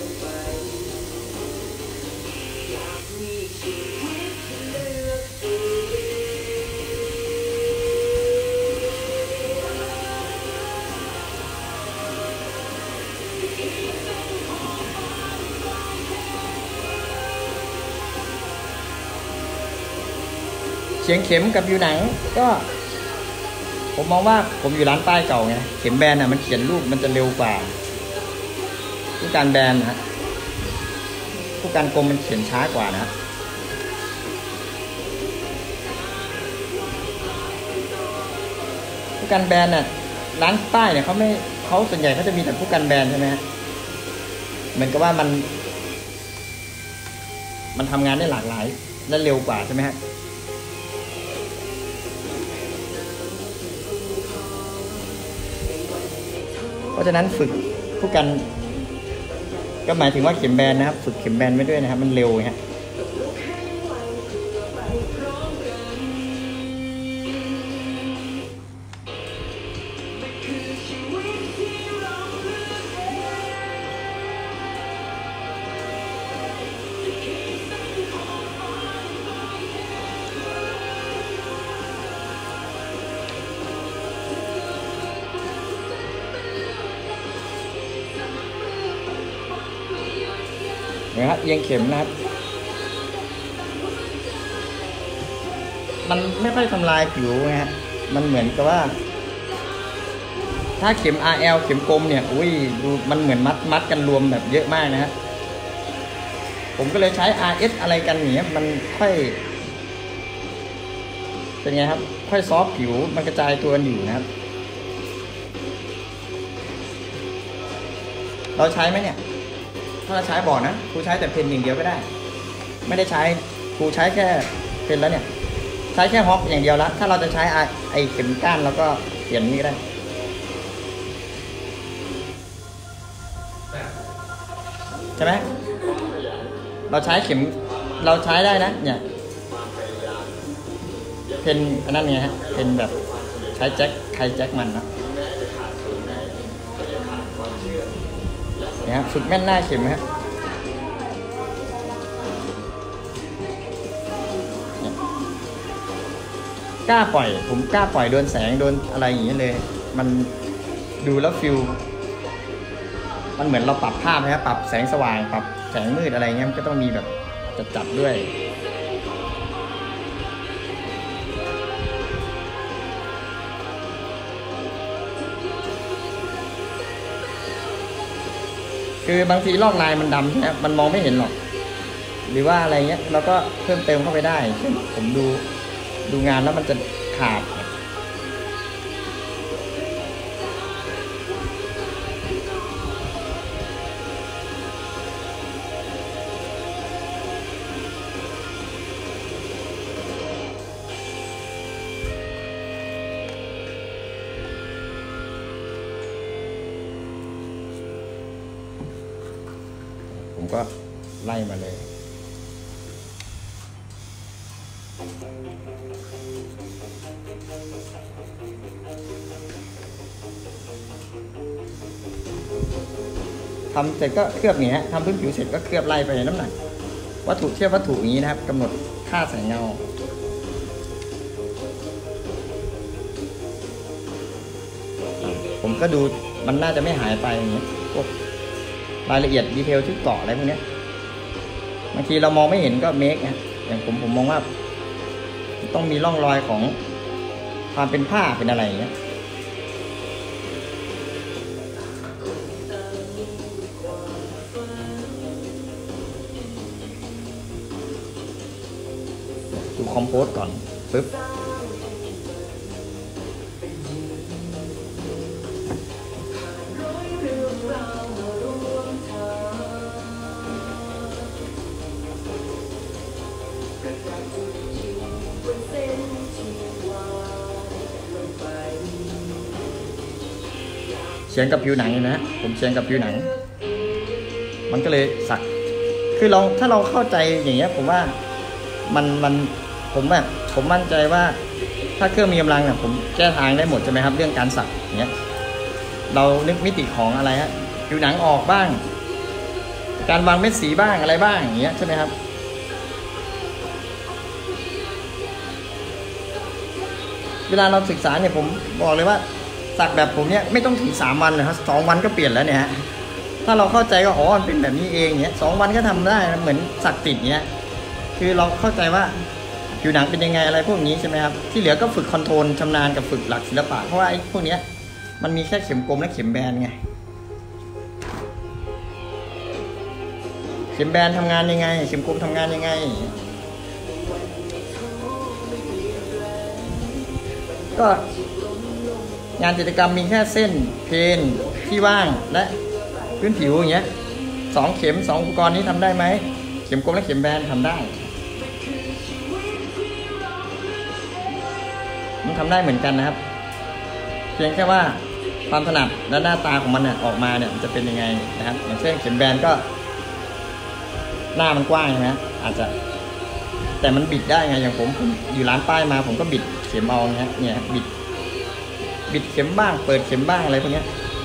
เสียงเข็มกับอยู่หนังก็ผมมองว่าผมอยู่ร้านป้ายเก่าไงเข็มแบนอ่ะมันเขียนรูปมันจะเร็วกว่าผู้การแบนนะฮะผู้การกลมมันเขียนช้ากว่านะผู้การแบนน่ะร้านป้ายเนี่ยเขาไม่เขาส่วนใหญ่เขาจะมีแต่ผู้การแบนใช่ไหมฮะเหมือนกับว่ามันมันทำงานได้หลากหลายและเร็วกว่าใช่ไหมฮะเพราะฉะนั้นฝึกผู้กันก็หมายถึงว่าเข็มแบนนะครับฝึกเข็มแบนไว้ด้วยนะครับมันเร็วฮะนะครับเอียงเข็มนะครับมันไม่ค่อยทำลายผิวนะฮะมันเหมือนกับว่าถ้าเข็ม อาร์ แอล เข็มกลมเนี่ยอุ้ยดูมันเหมือนมัดมัดกันรวมแบบเยอะมากนะฮะผมก็เลยใช้ อาร์ เอส อะไรกันอย่างเงี้ยมันค่อยเป็นไงครับค่อยซอฟผิวมันกระจายตัวอยู่นะครับเราใช้ไหมเนี่ยถ้าเราใช้บอกนะครูใช้แต่เพนอย่างเดียวก็ได้ ไม่ได้ใช้ครูใช้แค่เพนแล้วเนี่ยใช้แค่ฮอกอย่างเดียวแล้วถ้าเราจะใช้ไอเข็มก้านเราก็เปลี่ยนนี้ก็ได้ใช่ไหมเราใช้เข็มเราใช้ได้นะเนี่ยเพนอันนั้นไงฮะเพนแบบใช้แจ็คใครแจ็คมันนะเนี่ยฝึกแม่นหน้าเข็มฮะกล้าปล่อยผมกล้าปล่อยโดนแสงโดนอะไรอย่างเงี้ยเลยมันดูแล้วฟิลมันเหมือนเราปรับภาพนะครับปรับแสงสว่างปรับแสงมืดอะไรเงี้ยมันก็ต้องมีแบบจัดๆด้วยคือบางทีลอกลายมันดำใช่ไหมมันมองไม่เห็นหรอกหรือว่าอะไรเงี้ยเราก็เพิ่มเติมเข้าไปได้เช่นผมดูดูงานแล้วมันจะขาดผมก็ไล่มาเลยทำเสร็จก็เคลือบอย่างเงี้ยทำพื้นผิวเสร็จก็เคลือบไล่ไปน้ำหนักวัตถุเทียบวัตถุอย่างนี้นะครับกำหนดค่าแสงเงาผมก็ดูมันน่าจะไม่หายไปอย่างเงี้ยพวกรายละเอียดดีเทลที่เกาะอะไรพวกนี้บางทีเรามองไม่เห็นก็เมคนะอย่างผมผมมองว่าต้องมีร่องรอยของความเป็นผ้าเป็นอะไรอย่างเงี้ยดูคอมโพสก่อนปึ๊บเชียงกับผิวหนังนะผมเชียงกับผิวหนังมันก็เลยสักคือเราถ้าเราเข้าใจอย่างเงี้ยผมว่ามันมันผมแบบผมมั่นใจว่าถ้าเครื่องมีกำลังเนี่ยผมแก้ทางได้หมดใช่ไหมครับเรื่องการสักอย่างเงี้ยเรานึกมิติของอะไรฮะผิวหนังออกบ้างการวางเม็ดสีบ้างอะไรบ้างอย่างเงี้ยใช่ไหมครับเวลาเราศึกษาเนี่ยผมบอกเลยว่าสักแบบผมเนี่ยไม่ต้องถึงสามวันเลยครับสองวันก็เปลี่ยนแล้วเนี่ยฮะถ้าเราเข้าใจก็อ๋อมันเป็นแบบนี้เองเนี่ยสองวันก็ทำได้เหมือนสักติดเนี่ยคือเราเข้าใจว่าผิวหนังเป็นยังไงอะไรพวกนี้ใช่ไหมครับที่เหลือก็ฝึกคอนโทรลชำนาญกับฝึกหลักศิลปะเพราะว่าไอ้พวกนี้มันมีแค่เข็มกลมและเข็มแบนไงเข็มแบนทำงานยังไงเข็มกลมทำงานยังไงก็งานจิตรกรรมมีแค่เส้นเพนที่ว่างและพื้นผิวอย่างเงี้ยสองเข็มสองอุปกรณ์นี้ทำได้ไหมเข็มกลมและเข็มแบนทำได้มันทำได้เหมือนกันนะครับเพียงแค่ว่าความถนัดและหน้าตาของมันเนี่ยออกมาเนี่ยมันจะเป็นยังไงนะครับอย่างเช่นเข็มแบนก็หน้ามันกว้างใช่ไหมอาจจะแต่มันบิดได้ไงอย่างผมผมอยู่ร้านป้ายมาผมก็บิดเข็มเอาเนี้ยเนี่ยบิดบิดเข็มบ้างเปิดเข็มบ้างอะไรพวกนี้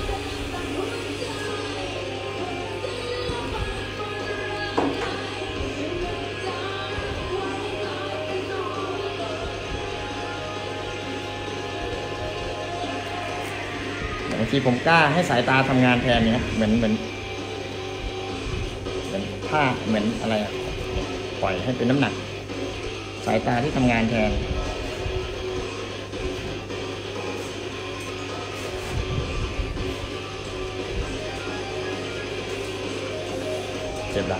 บางทีผมกล้าให้สายตาทำงานแทนเนี้ยเหมือนเหมือนเหมือนผ้าเหมือนอะไรอะปล่อยให้เป็นน้ำหนักสายตาที่ทำงานแทนเจ็บละ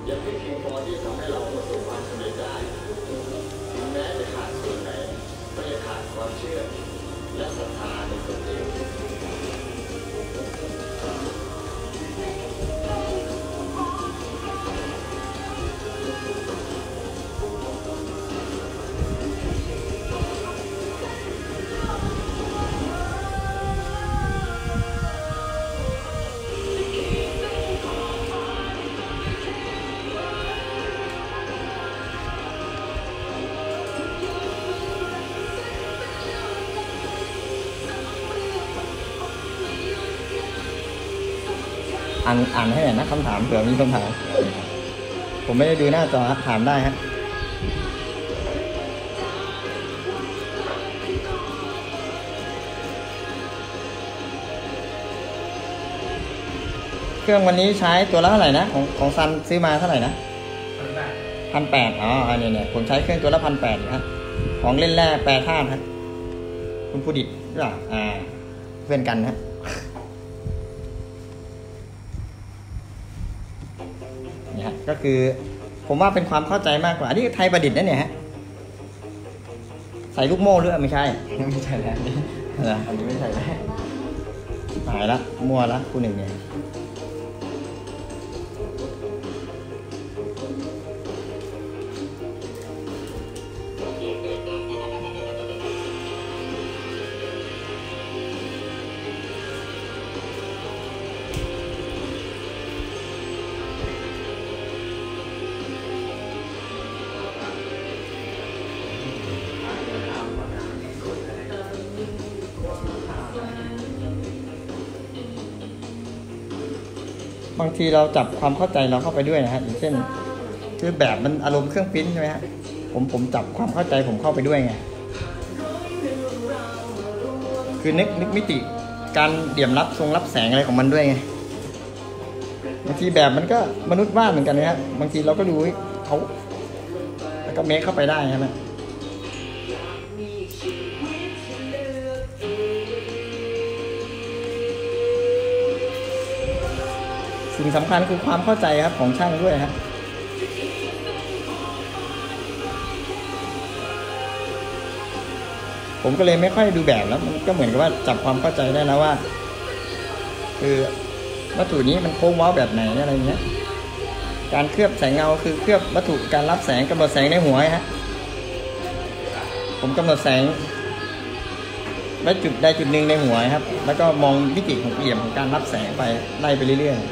ยังไม่เพียงพอที่จะทำให้เราประสบความสำเร็จได้ถึงแม้จะขาดส่วนไหนก็จะขาดความเชื่อและศรัทธาในตนเองอ่านอ่านให้หน่อยนะคำถามเผื่อมีคำถามผมไม่ได้ดูหน้าจอถามได้ฮะเครื่องวันนี้ใช้ตัวละเท่าไหร่นะของของซันซื้อมาเท่าไหร่นะพันแปดอ๋อเนี่ยเนี่ยผมใช้เครื่องตัวละพันแปดฮะของเล่นแร่แปรธาตุฮะคุณผู้ดิตหรือเปล่าอ่าเพื่อนกันฮะนี่ฮะก็คือผมว่าเป็นความเข้าใจมากกว่าอันนี้ไทยประดิษฐ์นะเนี่ยฮะใส่ลูกโม่หรือไม่ใช่ไม่ใช่แล้วนี่อันนี้ไม่ใช่แล้วหายละมั่วละคู่หนึ่งเนี่ยบางทีเราจับความเข้าใจเราเข้าไปด้วยนะฮะอย่างเช่นคือแบบมันอารมณ์เครื่องปริ้นใช่ไหมฮะผมผมจับความเข้าใจผมเข้าไปด้วยไงคือนึกนึกมิติการเดี่ยมรับทรงรับแสงอะไรของมันด้วยไงบางทีแบบมันก็มนุษย์วาดเหมือนกันนะครับบางทีเราก็ดูเขาแล้วก็เมคเข้าไปได้ใช่ไหมสิ่งสำคัญคือความเข้าใจครับของช่างด้วยครับผมก็เลยไม่ค่อยดูแบบแล้วมันก็เหมือนกับว่าจับความเข้าใจได้แล้วว่าคือวัตถุนี้มันโค้งเว้าแบบไหนอะไรเงี้ยการเคลือบแสงเงาคือเคลือบวัตถุการรับแสงกำหนดแสงในหัวฮะผมกำหนดแสงไว้จุดใดจุดหนึ่งในหัวครับแล้วก็มองมิติของเหลี่ยมของการรับแสงไปไล่ไปเรื่อยๆ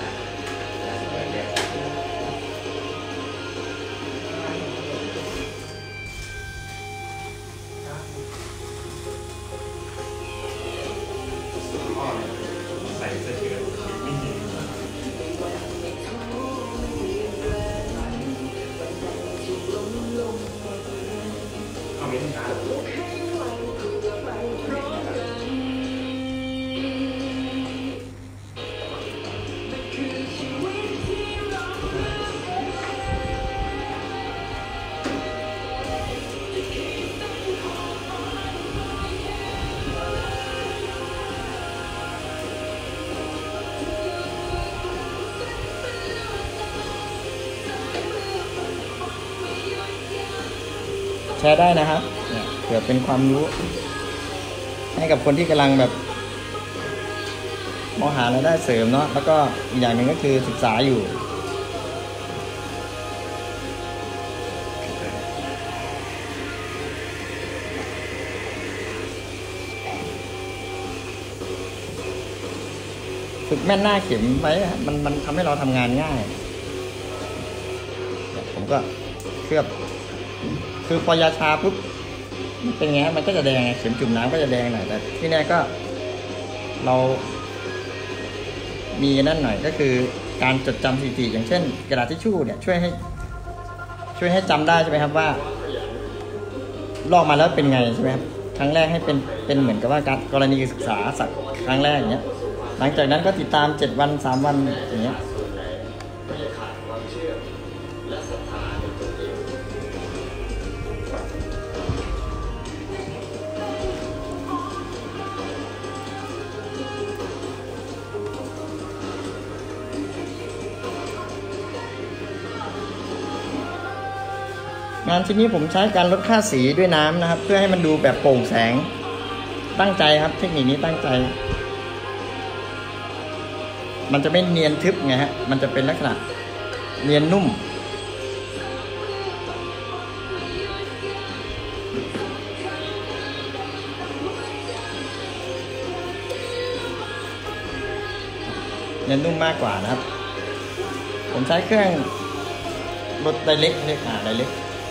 แชร์ได้นะครับเผื่อเป็นความรู้ให้กับคนที่กำลังแบบมองหารายได้เสริมเนาะแล้วก็อีกอย่างหนึ่งก็คือศึกษาอยู่ฝึกแม่นหน้าเข็มไว้มันมันทำให้เราทำงานง่ายผมก็เคลือบคือพอยาชาปุ๊บเป็นไงมันก็จะแดงเข็มจุ่มน้ำก็จะแดงหน่อยแต่ที่นี่ก็เรามีนั่นหน่อยก็คือการจดจำสถิติอย่างเช่นกระดาษทิชชู่เนี่ยช่วยให้ช่วยให้จำได้ใช่ไหมครับว่าลอกมาแล้วเป็นไงใช่ไหมครับครั้งแรกให้เป็นเป็นเหมือนกับว่าการกรณีศึกษาสักครั้งแรกอย่างเงี้ยหลังจากนั้นก็ติดตามเจ็ดวันสามวันอย่างเงี้ยงานชิ้นนี้ผมใช้การลดค่าสีด้วยน้ำนะครับเพื่อให้มันดูแบบโปร่งแสงตั้งใจครับเทคนิคนี้ตั้งใจมันจะไม่เนียนทึบไงฮะมันจะเป็นลักษณะเนียนนุ่มเนียนนุ่มมากกว่านะครับผมใช้เครื่องรถไดเล็กเรียกอ่าไดเล็ก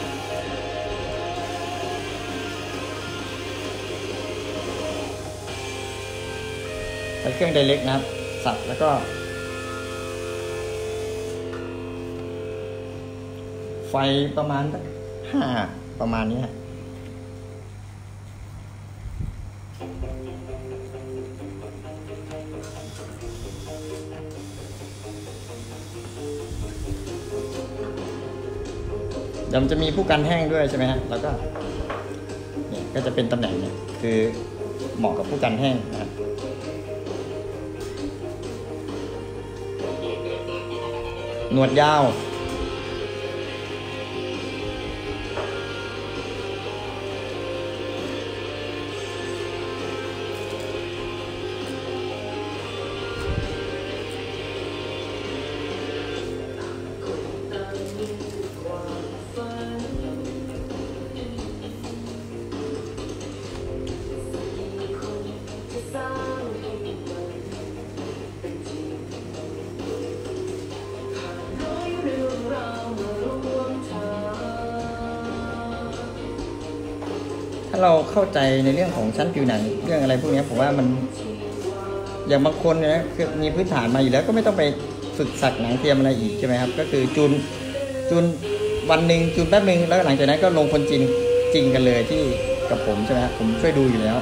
ใช้เครื่องไดเล็กนะครับสับแล้วก็ไฟประมาณห้าประมาณนี้ฮะเดี๋ยวมันจะมีผู้กันแห้งด้วยใช่ไหมฮะแล้วก็เนี่ยก็จะเป็นตำแหน่งเนี่ยคือเหมาะกับผู้กันแห้งนะครับหนวดยาวถ้าเราเข้าใจในเรื่องของชั้นผิวหนังเรื่องอะไรพวกนี้ผมว่ามันอย่างบางคนเนี่ยคือมีพื้นฐานมาอยู่แล้วก็ไม่ต้องไปฝึกสักหนังเทียมอะไรอีกใช่ไหมครับก็คือจูนจูนวันหนึ่งจูนแป๊บนึงแล้วหลังจากนั้นก็ลงคนจริงจริงกันเลยที่กับผมใช่ไหมครับผมช่วยดูอยู่แล้ว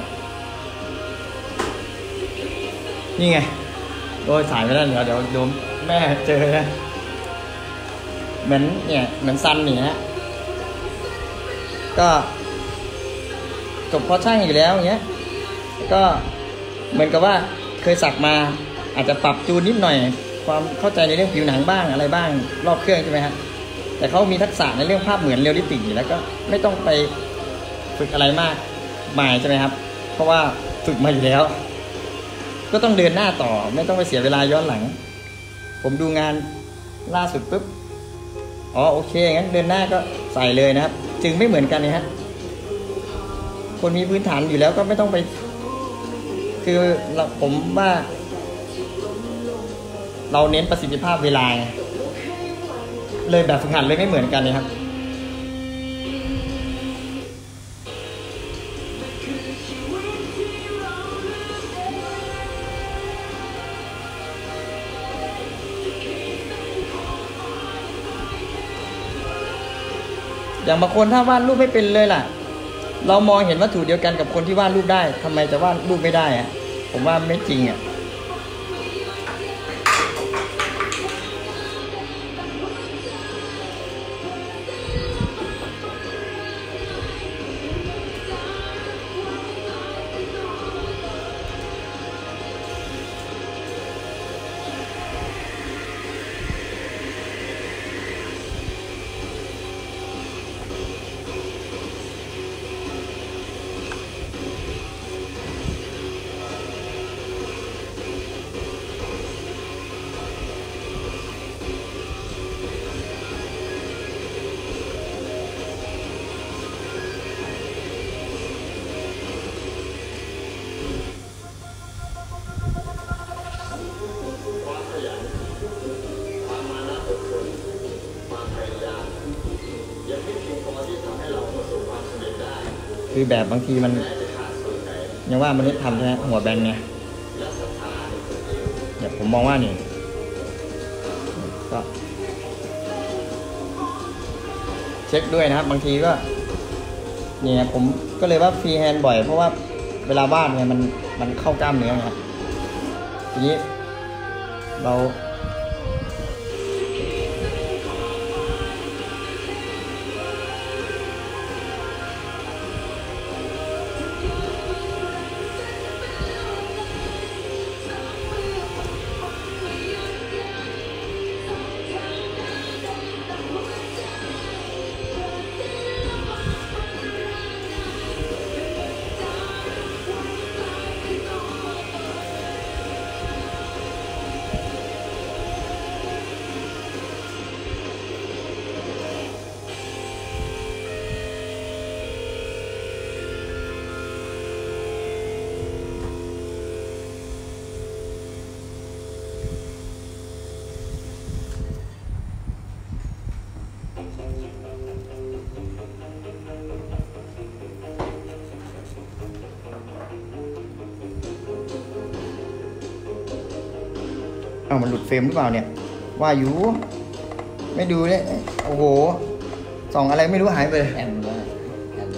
นี่ไงโดยสายไม่ได้เดี๋ยวเดี๋ยวโดมแม่เจอนะเหมือนเนี่ยเหมือนซันเนี่ยฮะก็จบเพราะช่างอยู่แล้วอย่างเงี้ยก็เหมือนกับว่าเคยสักมาอาจจะปรับจูนนิดหน่อยความเข้าใจในเรื่องผิวหนังบ้างอะไรบ้างรอบเครื่องใช่ไหมฮะแต่เขามีทักษะในเรื่องภาพเหมือนเรียลลิติกอยู่แล้วก็ไม่ต้องไปฝึกอะไรมากมายใช่ไหมครับเพราะว่าฝึกมาอยู่แล้วก็ต้องเดินหน้าต่อไม่ต้องไปเสียเวลาย้อนหลังผมดูงานล่าสุดปุ๊บอ๋อโอเคงั้นเดินหน้าก็ใส่เลยนะครับจึงไม่เหมือนกันนะฮะคนมีพื้นฐานอยู่แล้วก็ไม่ต้องไปคือเราผมว่าเราเน้นประสิทธิภาพเวลาเลยแบบฝึกหัดเลยไม่เหมือนกันเลยครับอย่างบางคนถ้าวาดรูปไม่เป็นเลยล่ะเรามองเห็นวัตถุเดียวกันกับคนที่วาดรูปได้ทำไมจะวาดรูปไม่ได้อะผมว่าไม่จริงอ่ะคือแบบบางทีมันยังว่ามนุษย์ทำใช่ไหมหัวแบนเนี่ยเดี๋ยวผมมองว่านี่ก็เช็คด้วยนะครับบางทีก็เนี่ยผมก็เลยว่าฟรีแฮนด์บ่อยเพราะว่าเวลาวาดเนี่ยมันมันเข้ากล้ามเนื้อไงทีนี้เราเอ้าวมันหลุดเฟรมหรือเปล่าเนี่ยว่าอยู่ไม่ดูเนี่ยโอ้โหส่องอะไรไม่รู้หายไปเลยแอมเลยแอมเลย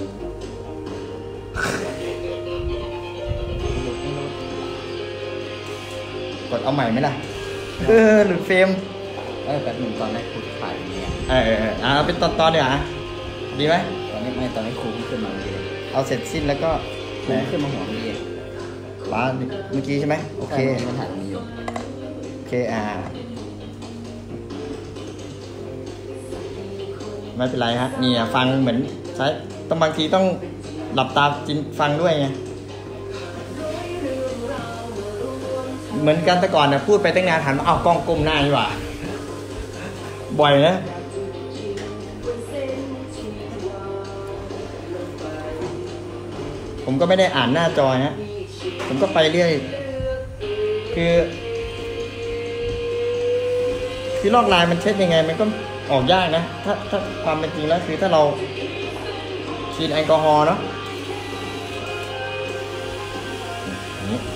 กดเอาใหม่ไหมล่ะเออหลุดเฟรมเออแป๊บหนึงตอนแรกครูถ่ายอย่างเงี้ยเออเออเอออ่าเป็นตอนตอนๆเดี๋ยวอ่ะดีไหมตอนนี้ไม่ตอนนี้ครูเพิ่งขึ้นมาเมื่อกี้เอาเสร็จสิ้นแล้วก็ครูเพิ่งขึ้นมาหัวเมื่อกี้ป้าเมื่อกี้ใช่ไหมโอเคใช่มันถ่ายตรงนี้อยู่โอเคอ่าไม่เป็นไรฮะนี่ฟังเหมือนใช้ต้องบางทีต้องหลับตาจินฟังด้วยไงเหมือนกันแต่ก่อนนะพูดไปตั้งนานหันมาอ้าวกล้องก้มหน้าดีกว่าบ่อยนะผมก็ไม่ได้อ่านหน้าจอนะผมก็ไปเรื่อยคือคือลอกลายมันเช็ดยังไงมันก็ออกยากนะถ้าถ้าความเป็นจริงแล้วคือถ้าเราฉีดแอลกอฮอล์เนาะอย่างนี้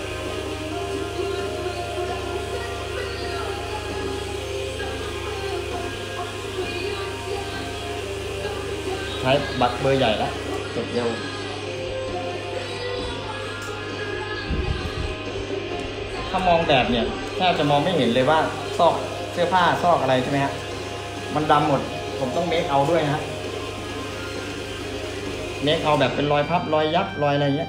ใช้บัตรเบอร์ใหญ่แล้วจบเร็วถ้ามองแบบเนี่ยแทบจะมองไม่เห็นเลยว่าซอกเสื้อผ้าซอกอะไรใช่ไหมฮะมันดำหมดผมต้องเมคเอาด้วยนะฮะเมคเอาแบบเป็นรอยพับรอยยับรอยอะไรเงี้ย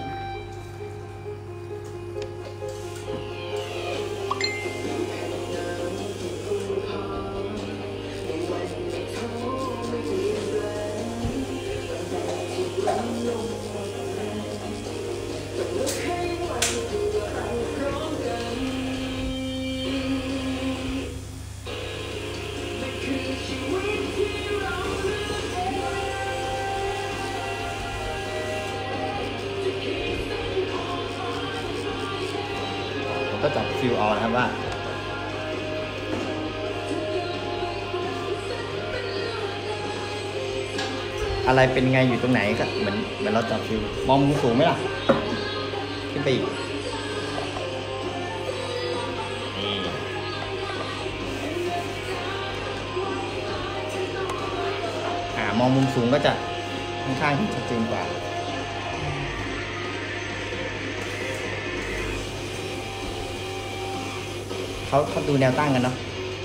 ก็จับฟิลเอานะครับว่าอะไรเป็นไงอยู่ตรงไหนก็เหมือนเหมือนเราจับฟิลมองมุมสูงไหมล่ะขึ้นไปอีกนี่อ่ามองมุมสูงก็จะค่อนข้างเห็นชัดเจนกว่าเขาเขาดูแนวตั้งกันเนาะ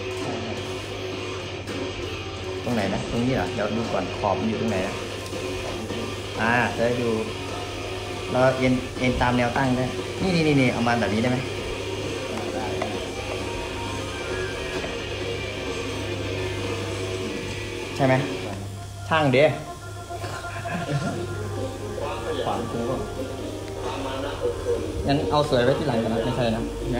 ตรงไหนนะตรงนี้เหรอเดี๋ยวดูก่อนขอบมันอยู่ตรงไหนนะอ่าจะได้ดูเราเอ็นเอ็นตามแนวตั้งได้นี่นี่นี่นี่เอามาแบบนี้ได้ไหมใช่ไหมช่างเด้ขวางกูก่อนงั้นเอาสวยไว้ที่หลังกันนะไม่ใช่นะไม่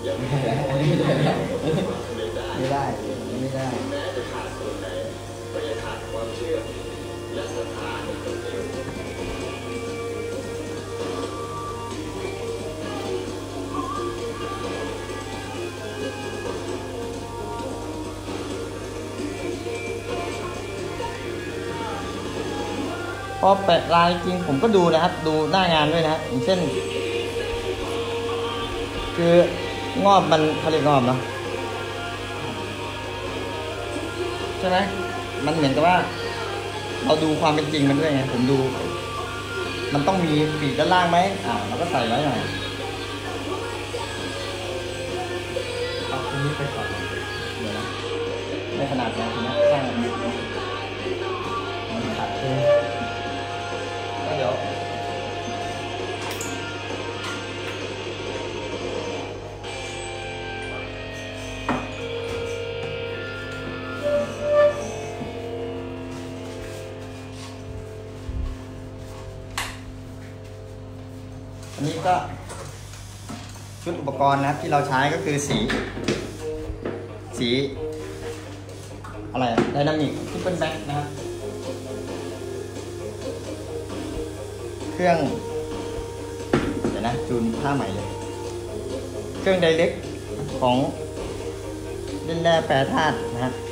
ไม่ได้ไม่ได้พอแปะลายจริงผมก็ดูนะครับดูหน้างานด้วยนะอย่างเช่นคืองอบมันเขาเรียกงอบเนาะใช่ไหมมันเหมือนกับว่าเราดูความเป็นจริงมันด้วยไงผมดูมันต้องมีปีกด้านล่างไหมอ่าเราก็ใส่ไว้หน่อยเอาตรงนี้ไปก่อนเดี๋ยวนะไม่ขนาดนั้นทีนี้สร้างมันขัดเลยแล้วเดี๋ยวอันนี้ก็ชุดอุปกรณ์นะครับที่เราใช้ก็คือสีสีอะไรไดนามิกทริปเปิลแบ็คนะครับเครื่องเดี๋ยวนะจูนผ้าใหม่เลยเครื่องไดเรกของเล่นแร่แปรธาตุนะฮะ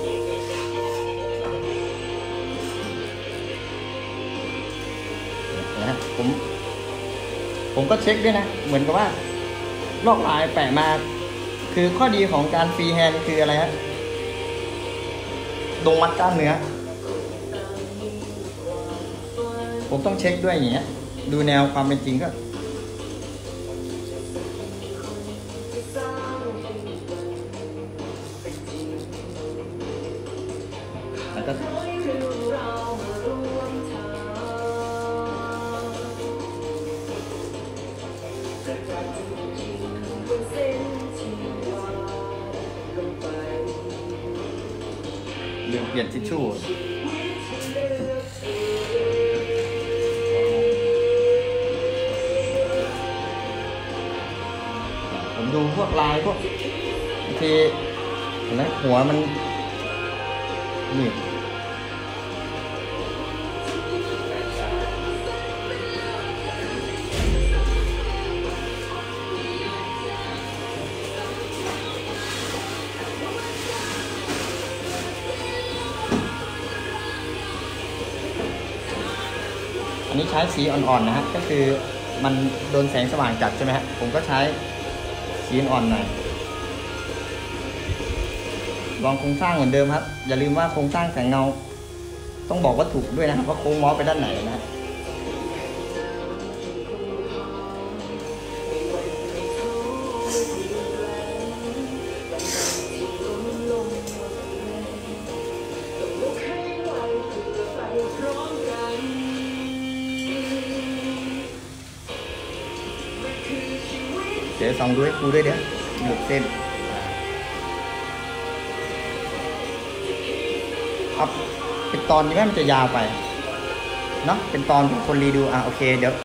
นะฮะผมผมก็เช็คด้วยนะเหมือนกับว่าลอกลายแปะมาคือข้อดีของการฟรีแฮนด์คืออะไรฮะตรงมัดกล้ามเนื้อผมต้องเช็คด้วยอย่างเงี้ยดูแนวความเป็นจริงก็แล้วก็ลืมเปลี่ยนทิชชู่ผมดูพวกลายพวกบางทีเห็นไหมหัวมันนี่อันนี้ใช้สีอ่อนๆนะฮะก็คือมันโดนแสงสว่างจัดใช่ไหมฮะผมก็ใช้สีอ่อนหน่อยลองโครงสร้างเหมือนเดิมครับอย่าลืมว่าโครงสร้างแสงเงาต้องบอกว่าถูกด้วยนะครับว่าโค้งมอสไปด้านไหนนะเดี๋ยวส่องดูให้ครูด้วยเดี๋ยวหยุดเส้นครับเป็นตอนนี้แม่มันจะยาวไปเนาะเป็นตอนคนรีดูอ่ะโอเคเดี๋ยว